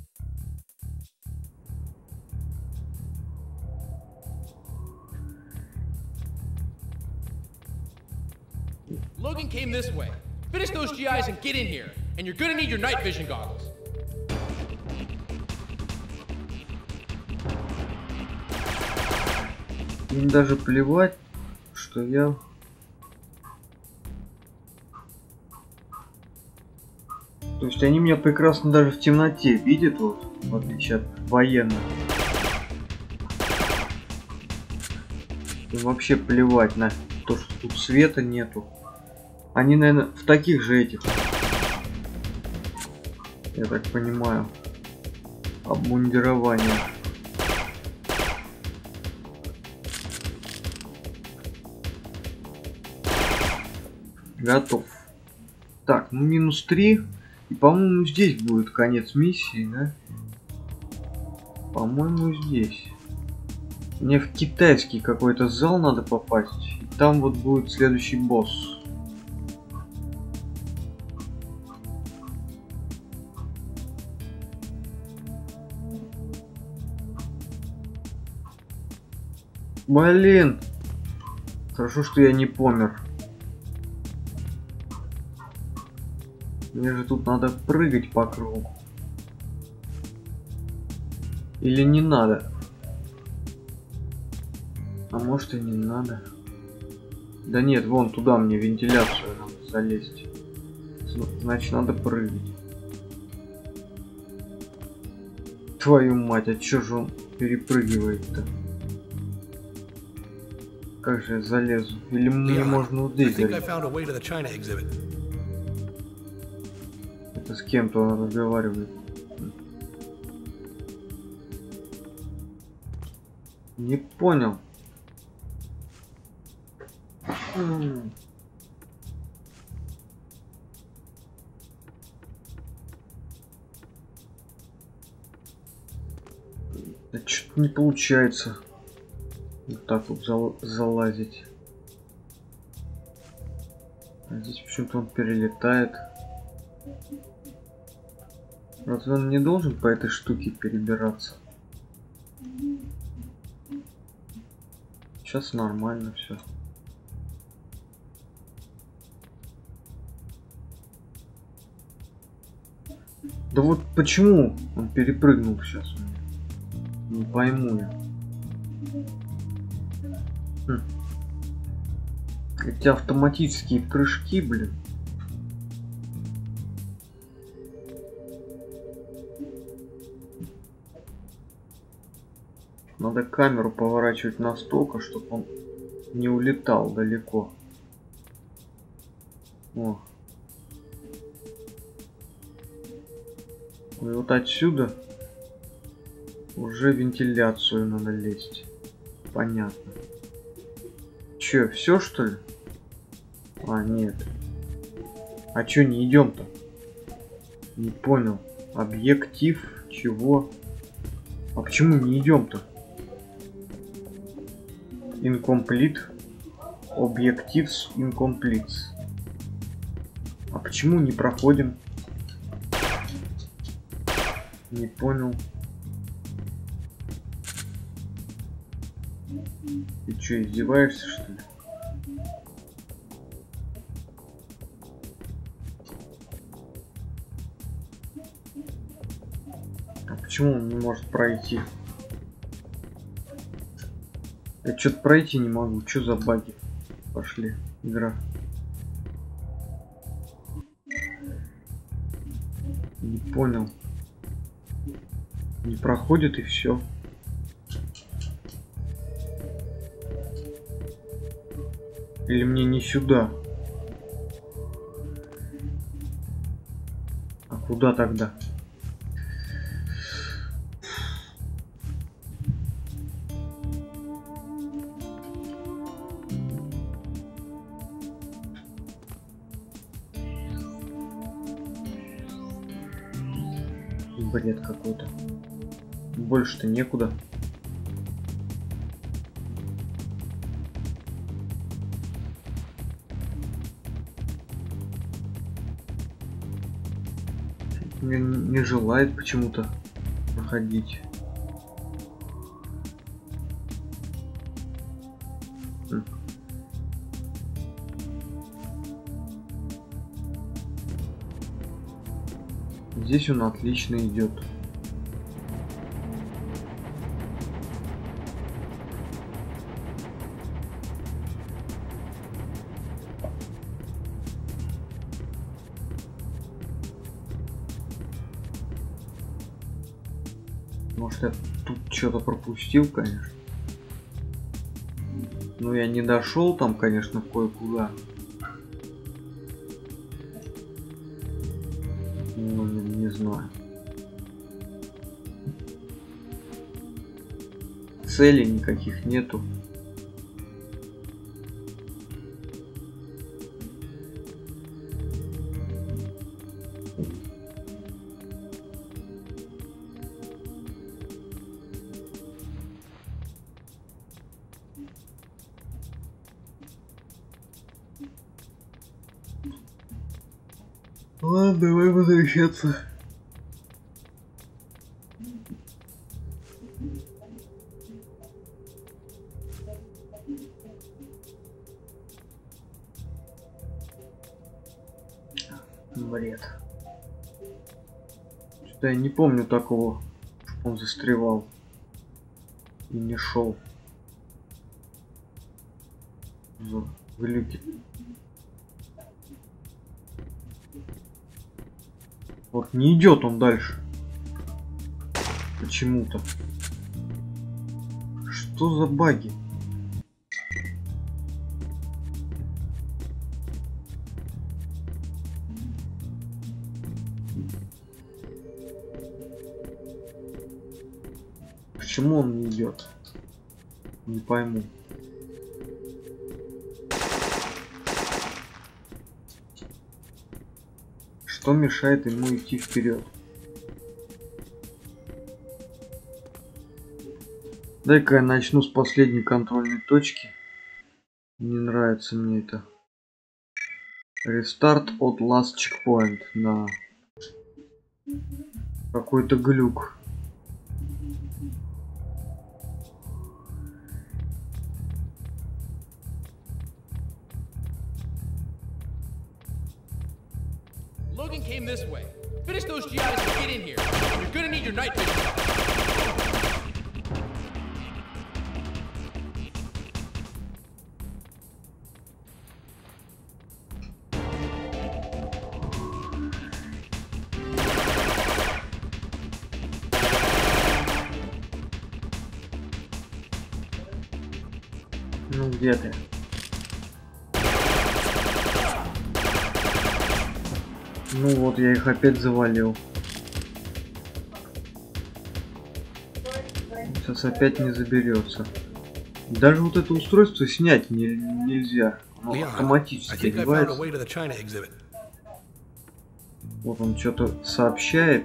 Logan came this way. Finish those G Is and get in here. And you're gonna need your night vision goggles. Им даже плевать, что я... То есть они меня прекрасно даже в темноте видят, вот, в отличие от военных. Им вообще плевать на то, что тут света нету. Они, наверное, в таких же этих, я так понимаю, обмундирование. Готов. Так, ну минус три. И, по-моему, здесь будет конец миссии, да? По-моему, здесь. Мне в китайский какой-то зал надо попасть. И там вот будет следующий босс. Блин. Хорошо, что я не помер. Мне же тут надо прыгать по кругу. Или не надо? А может и не надо. Да нет, вон туда мне вентиляцию надо залезть. Значит, надо прыгать. Твою мать, а чё же он перепрыгивает-то? Как же я залезу? Или мне можно вот здесь залезть? кем-то он разговаривает. Не понял. Да что-то не получается вот так вот зал залазить. А здесь почему-то он перелетает. Разве он не должен по этой штуке перебираться? Сейчас нормально все. Да вот почему он перепрыгнул сейчас? Не пойму я. Хм. Эти автоматические прыжки, блин. Надо камеру поворачивать настолько, чтобы он не улетал далеко. О. И вот отсюда уже вентиляцию надо лезть. Понятно. Че, все что ли? А, нет. А че не идем-то? Не понял. Объектив чего? А почему не идем-то? Incomplete. Objectives incomplete. А почему не проходим? Не понял. Ты что, издеваешься, что ли? А почему он не может пройти? Я что-то пройти не могу. Что за баги? Пошли, игра. Не понял. Не проходит и все. Или мне не сюда? А куда тогда? Бред какой-то. Больше-то некуда. Не, не желает почему-то проходить. Хм. Здесь он отлично идет. Может, я тут что-то пропустил, конечно. Ну, я не дошел там, конечно, кое-куда. Ну, не, не знаю. Целей никаких нету. Ладно, давай возвращаться. Бред. Что-то я не помню такого, чтобы он застревал и не шел. За глюки. Вот не идет он дальше. Почему-то. Что за баги? Почему он не идет? Не пойму. Что мешает ему идти вперед? Дай-ка я начну с последней контрольной точки. Не нравится мне это. Рестарт от last checkpoint. На какой-то глюк. Logan came this way. Finish those G Is and get in here. You're gonna need your night vision. Ну где ты? Ну вот, я их опять завалил. Сейчас опять не заберется. Даже вот это устройство снять не, нельзя. Оно автоматически одевается. Вот он что-то сообщает.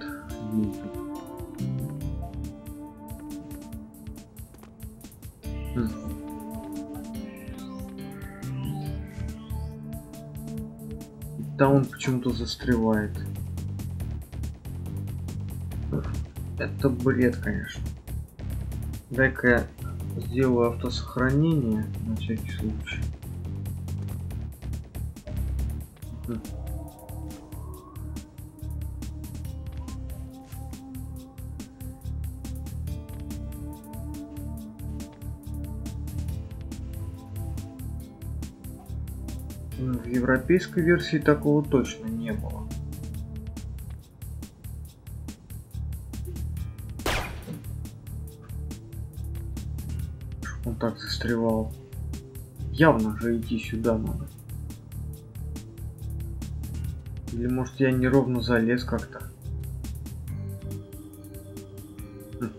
Да, он почему-то застревает. Это бред, конечно. Дай-ка я сделаю автосохранение на всякий случай. В европейской версии такого точно не было. Он так застревал. Явно же идти сюда надо. Или может я неровно залез как-то. Хм.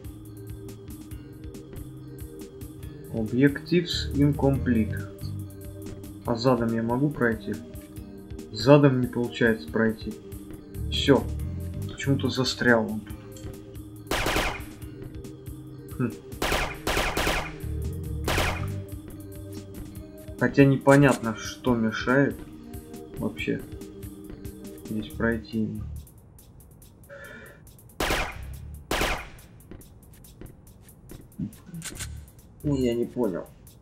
Objectives incomplete. А задом я могу пройти? Задом не получается пройти. Все. Почему-то застрял он тут. Хм. Хотя непонятно, что мешает вообще здесь пройти. Я не понял.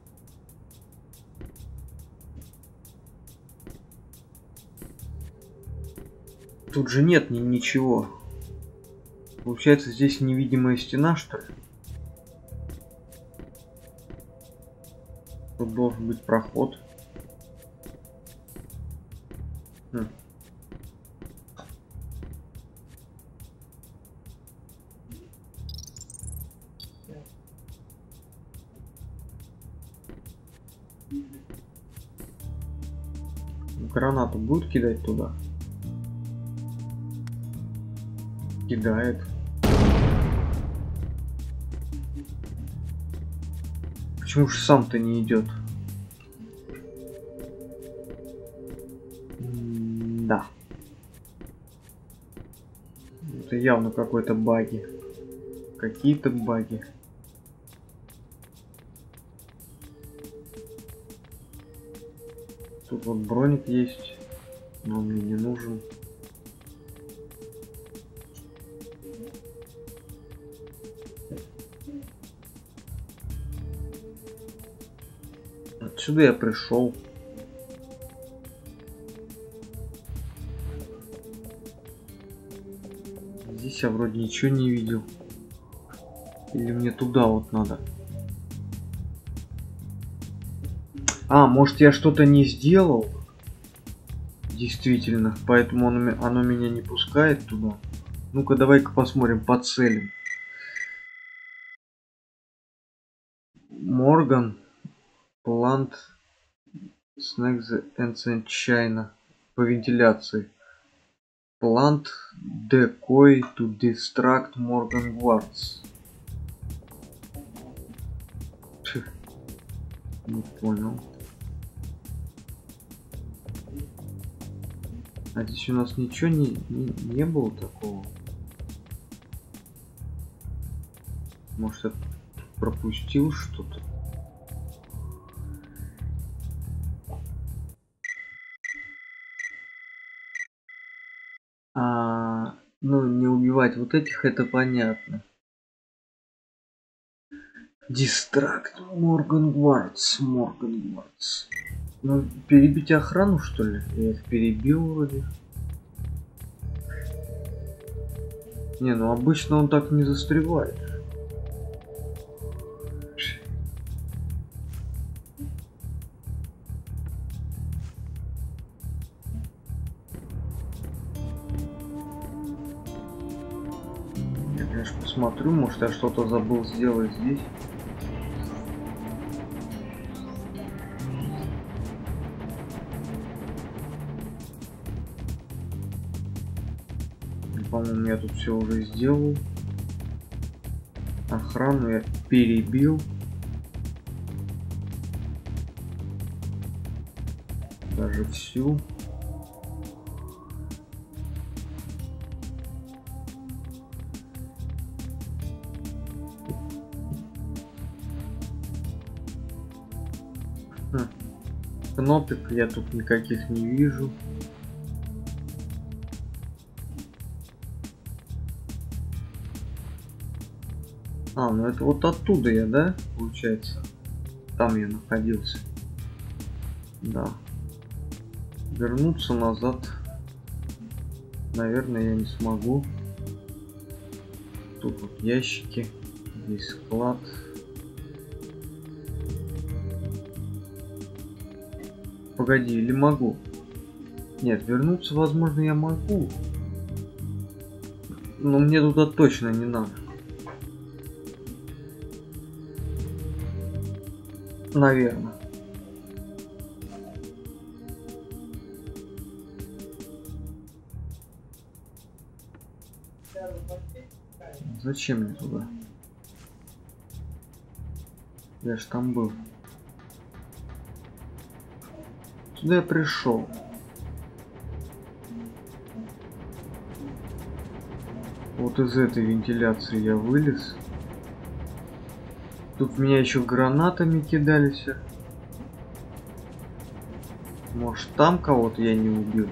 Тут же нет ни ничего. Получается, здесь невидимая стена, что ли? Тут должен быть проход. Хм. Гранату будет кидать туда? Кидает. Почему же сам-то не идет? Да. Это явно какой-то баги. Какие-то баги. Тут вот броник есть, но он мне не нужен. Отсюда я пришел. Здесь я вроде ничего не видел. Или мне туда вот надо? А, может я что-то не сделал? Действительно, поэтому оно, оно меня не пускает туда. Ну-ка, давай-ка посмотрим, поцелим. Морган. Plant Snacks and China. По вентиляции. Plant decoy to distract Morgan guards. Не понял. А здесь у нас ничего не, не, не было такого. Может, я пропустил что-то? А, ну, не убивать вот этих, это понятно. Дистракт Морган Гвардс. Морган Гвардс. Ну, перебить охрану, что ли? Я их перебил вроде. Не, ну обычно он так не застревает. Я, конечно, посмотрю, может, я что-то забыл сделать здесь. По-моему, я тут все уже сделал. Охрану я перебил. Даже всю. Хм. Кнопок я тут никаких не вижу. А, ну это вот оттуда я, да, получается? Там я находился. Да. Вернуться назад, наверное, я не смогу. Тут вот ящики, здесь склад. Погоди, или могу? Нет, вернуться, возможно, я могу. Но мне туда точно не надо. Наверное. Зачем мне туда? Я ж там был. Туда я пришел. Вот из этой вентиляции я вылез. Тут меня еще гранатами кидались. Может, там кого-то я не убил?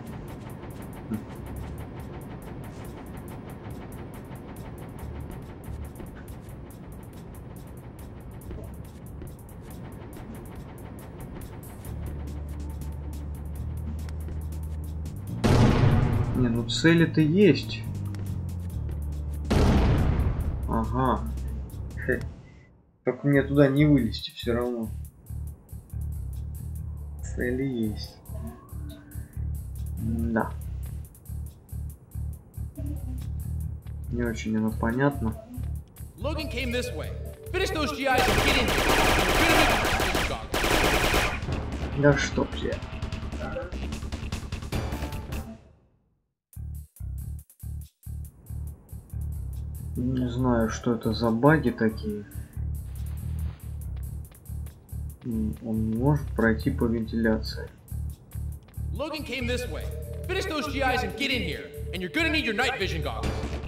Не, ну цели-то есть. Ага. Только мне туда не вылезти все равно. Цели есть. Да. Не очень оно понятно. Logan came this way. Finish those джи айс and get in here. Да что я. Не знаю, что это за баги такие. Он не может пройти по вентиляции. Logan came this way. Finish those джи айс and get in here. And you're gonna need your night vision goggles.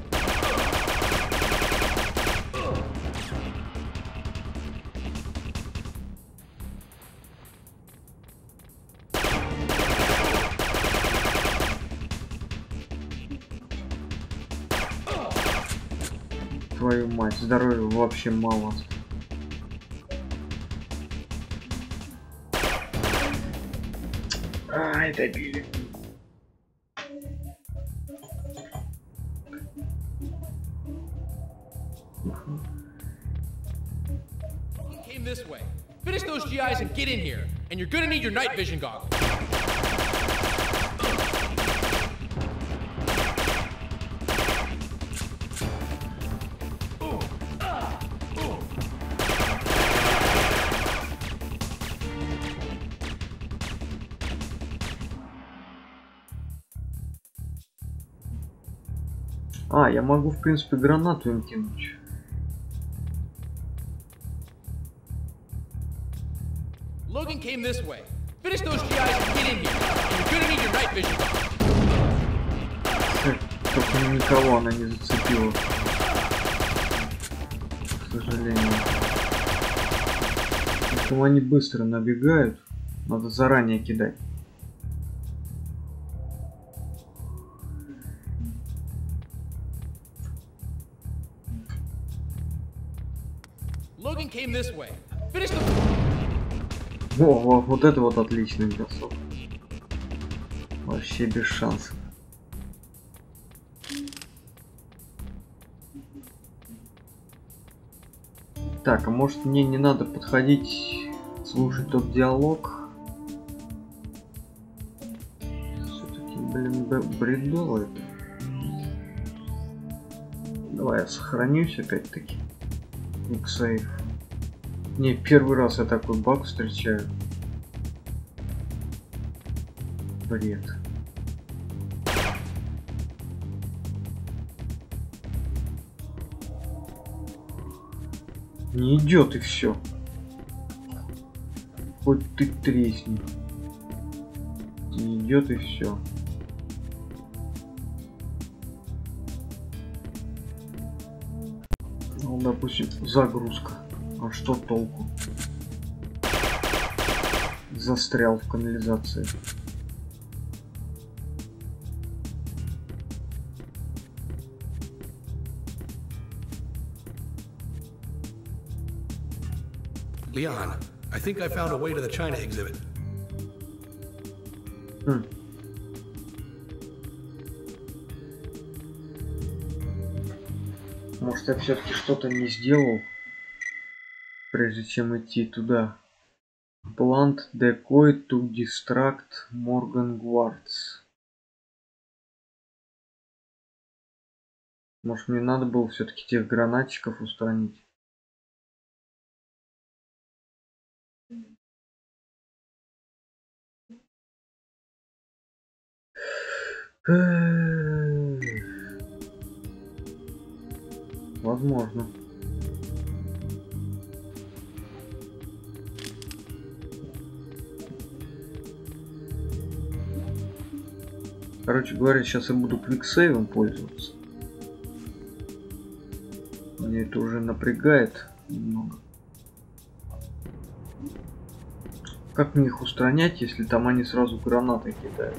Твою мать, здоровья вообще мало. Ай, добили. Came this way. Finish those джи айс and get in here. And you're gonna need your night vision goggles. А, я могу, в принципе, гранату им кинуть. Logan came this way. Finish those G Is and get in here. And you're gonna need your night vision goggles. Только никого она не зацепила. К сожалению. Поэтому они быстро набегают. Надо заранее кидать. Logan came this way. Finish the... О, во, вот это вот отличный бросок. Вообще без шансов. Так, а может мне не надо подходить, слушать тот диалог? Все-таки, блин, бредово это. Давай я сохранюсь опять-таки. Quick save. Не, первый раз я такой баг встречаю. Бред. Не идет и все. Хоть ты тресни. Не идет и все. Ну, допустим, загрузка. А что толку? Застрял в канализации. Leon, I think I found a way to the China exhibit. Хм. Может, я все-таки что-то не сделал, прежде чем идти туда. Plant decoy to distract Morgan Guards. Может, мне надо было все-таки тех гранатчиков устранить. Возможно. Короче говоря, сейчас я буду квиксейвом пользоваться. Мне это уже напрягает немного. Как мне их устранять, если там они сразу гранатой кидают?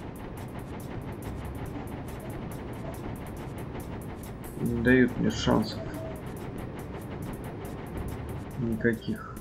Не дают мне шансов никаких.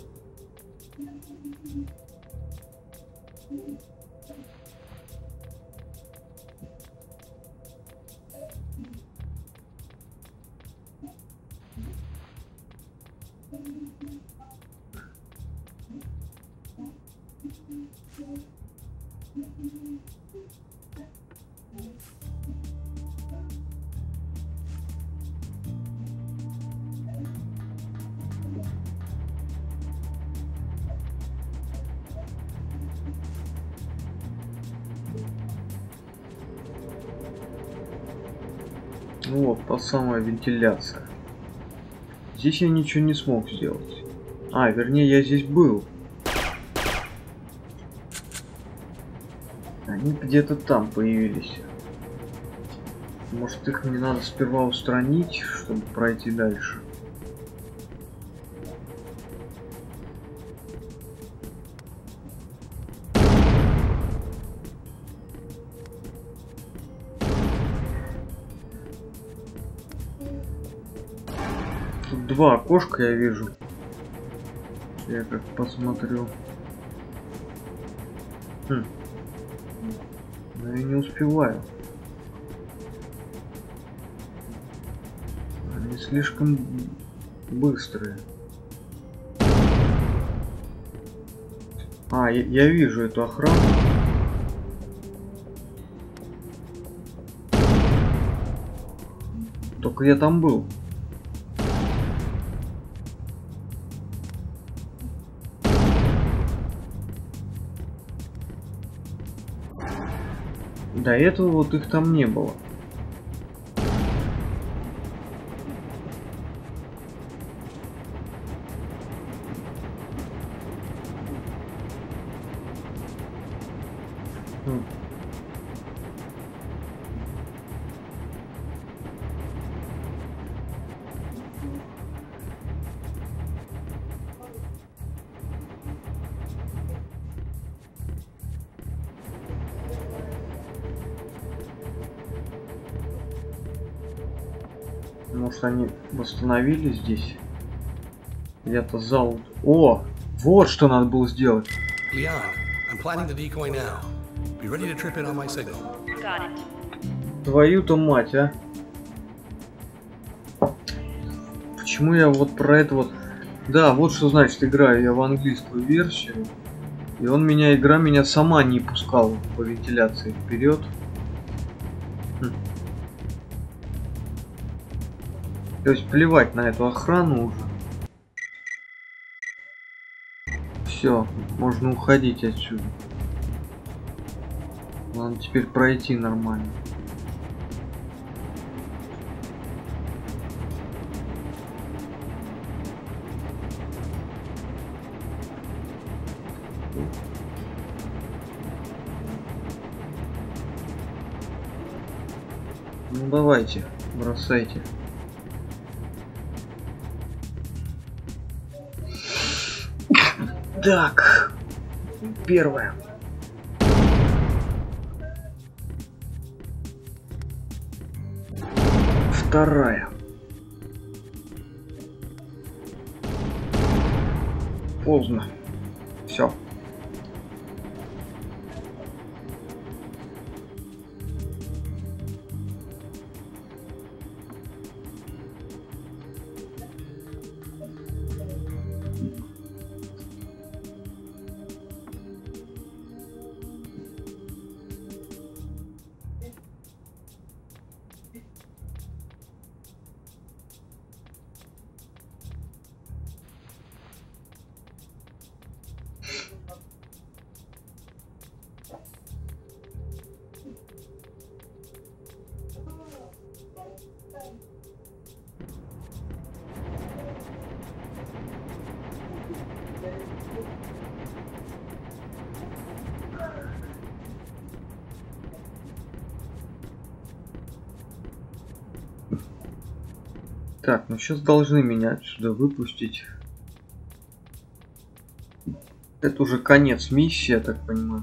Вот, та самая вентиляция. Здесь я ничего не смог сделать. А, вернее, я здесь был. Они где-то там появились. Может, их мне надо сперва устранить, чтобы пройти дальше. Два окошка я вижу. Я как посмотрю. Хм. Но я не успеваю. Они слишком быстрые. А, я, я вижу эту охрану. Только я там был. До этого вот их там не было. Хм. Может, они восстановили здесь? Где-то зал. О! Вот что надо было сделать. Leon, I'm planning the decoy now. Be ready to trip in on my signal. Got it. Твою-то мать, а? Почему я вот про это вот... Да, вот что значит, играю я в английскую версию. И он меня, игра меня сама не пускала по вентиляции вперед. Хм. То есть плевать на эту охрану уже. Все, можно уходить отсюда. Надо теперь пройти нормально. Ну давайте, бросайте. Так, первое. Вторая. Поздно. Все. Так, ну сейчас должны меня отсюда выпустить. Это уже конец миссии, я так понимаю.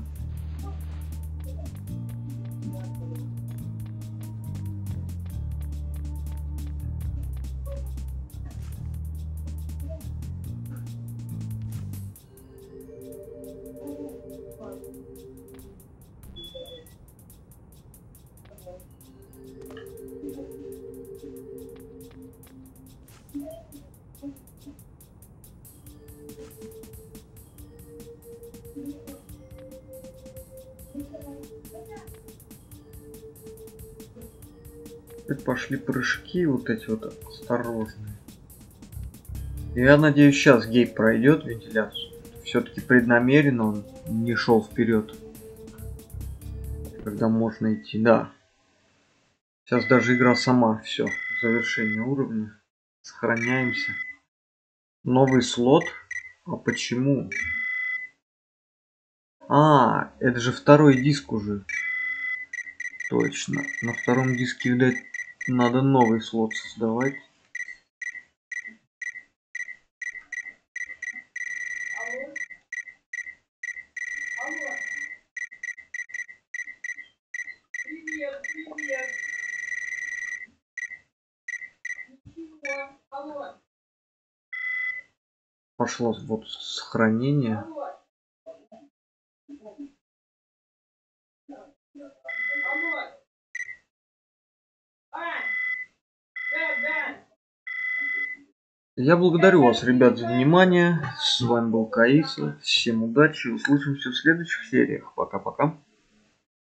Пошли прыжки вот эти вот осторожные. Я надеюсь, сейчас гейп пройдет вентиляцию. Все-таки преднамеренно он не шел вперед, когда можно идти. Да. Сейчас даже игра сама. Все. Завершение уровня. Сохраняемся. Новый слот. А почему? А, это же второй диск уже. Точно. На втором диске, видать, надо новый слот создавать. Привет, привет. Алло. Пошло вот сохранение. Алло. Я благодарю вас, ребят, за внимание. С вами был Каиса. Всем удачи. Услышимся в следующих сериях. Пока-пока.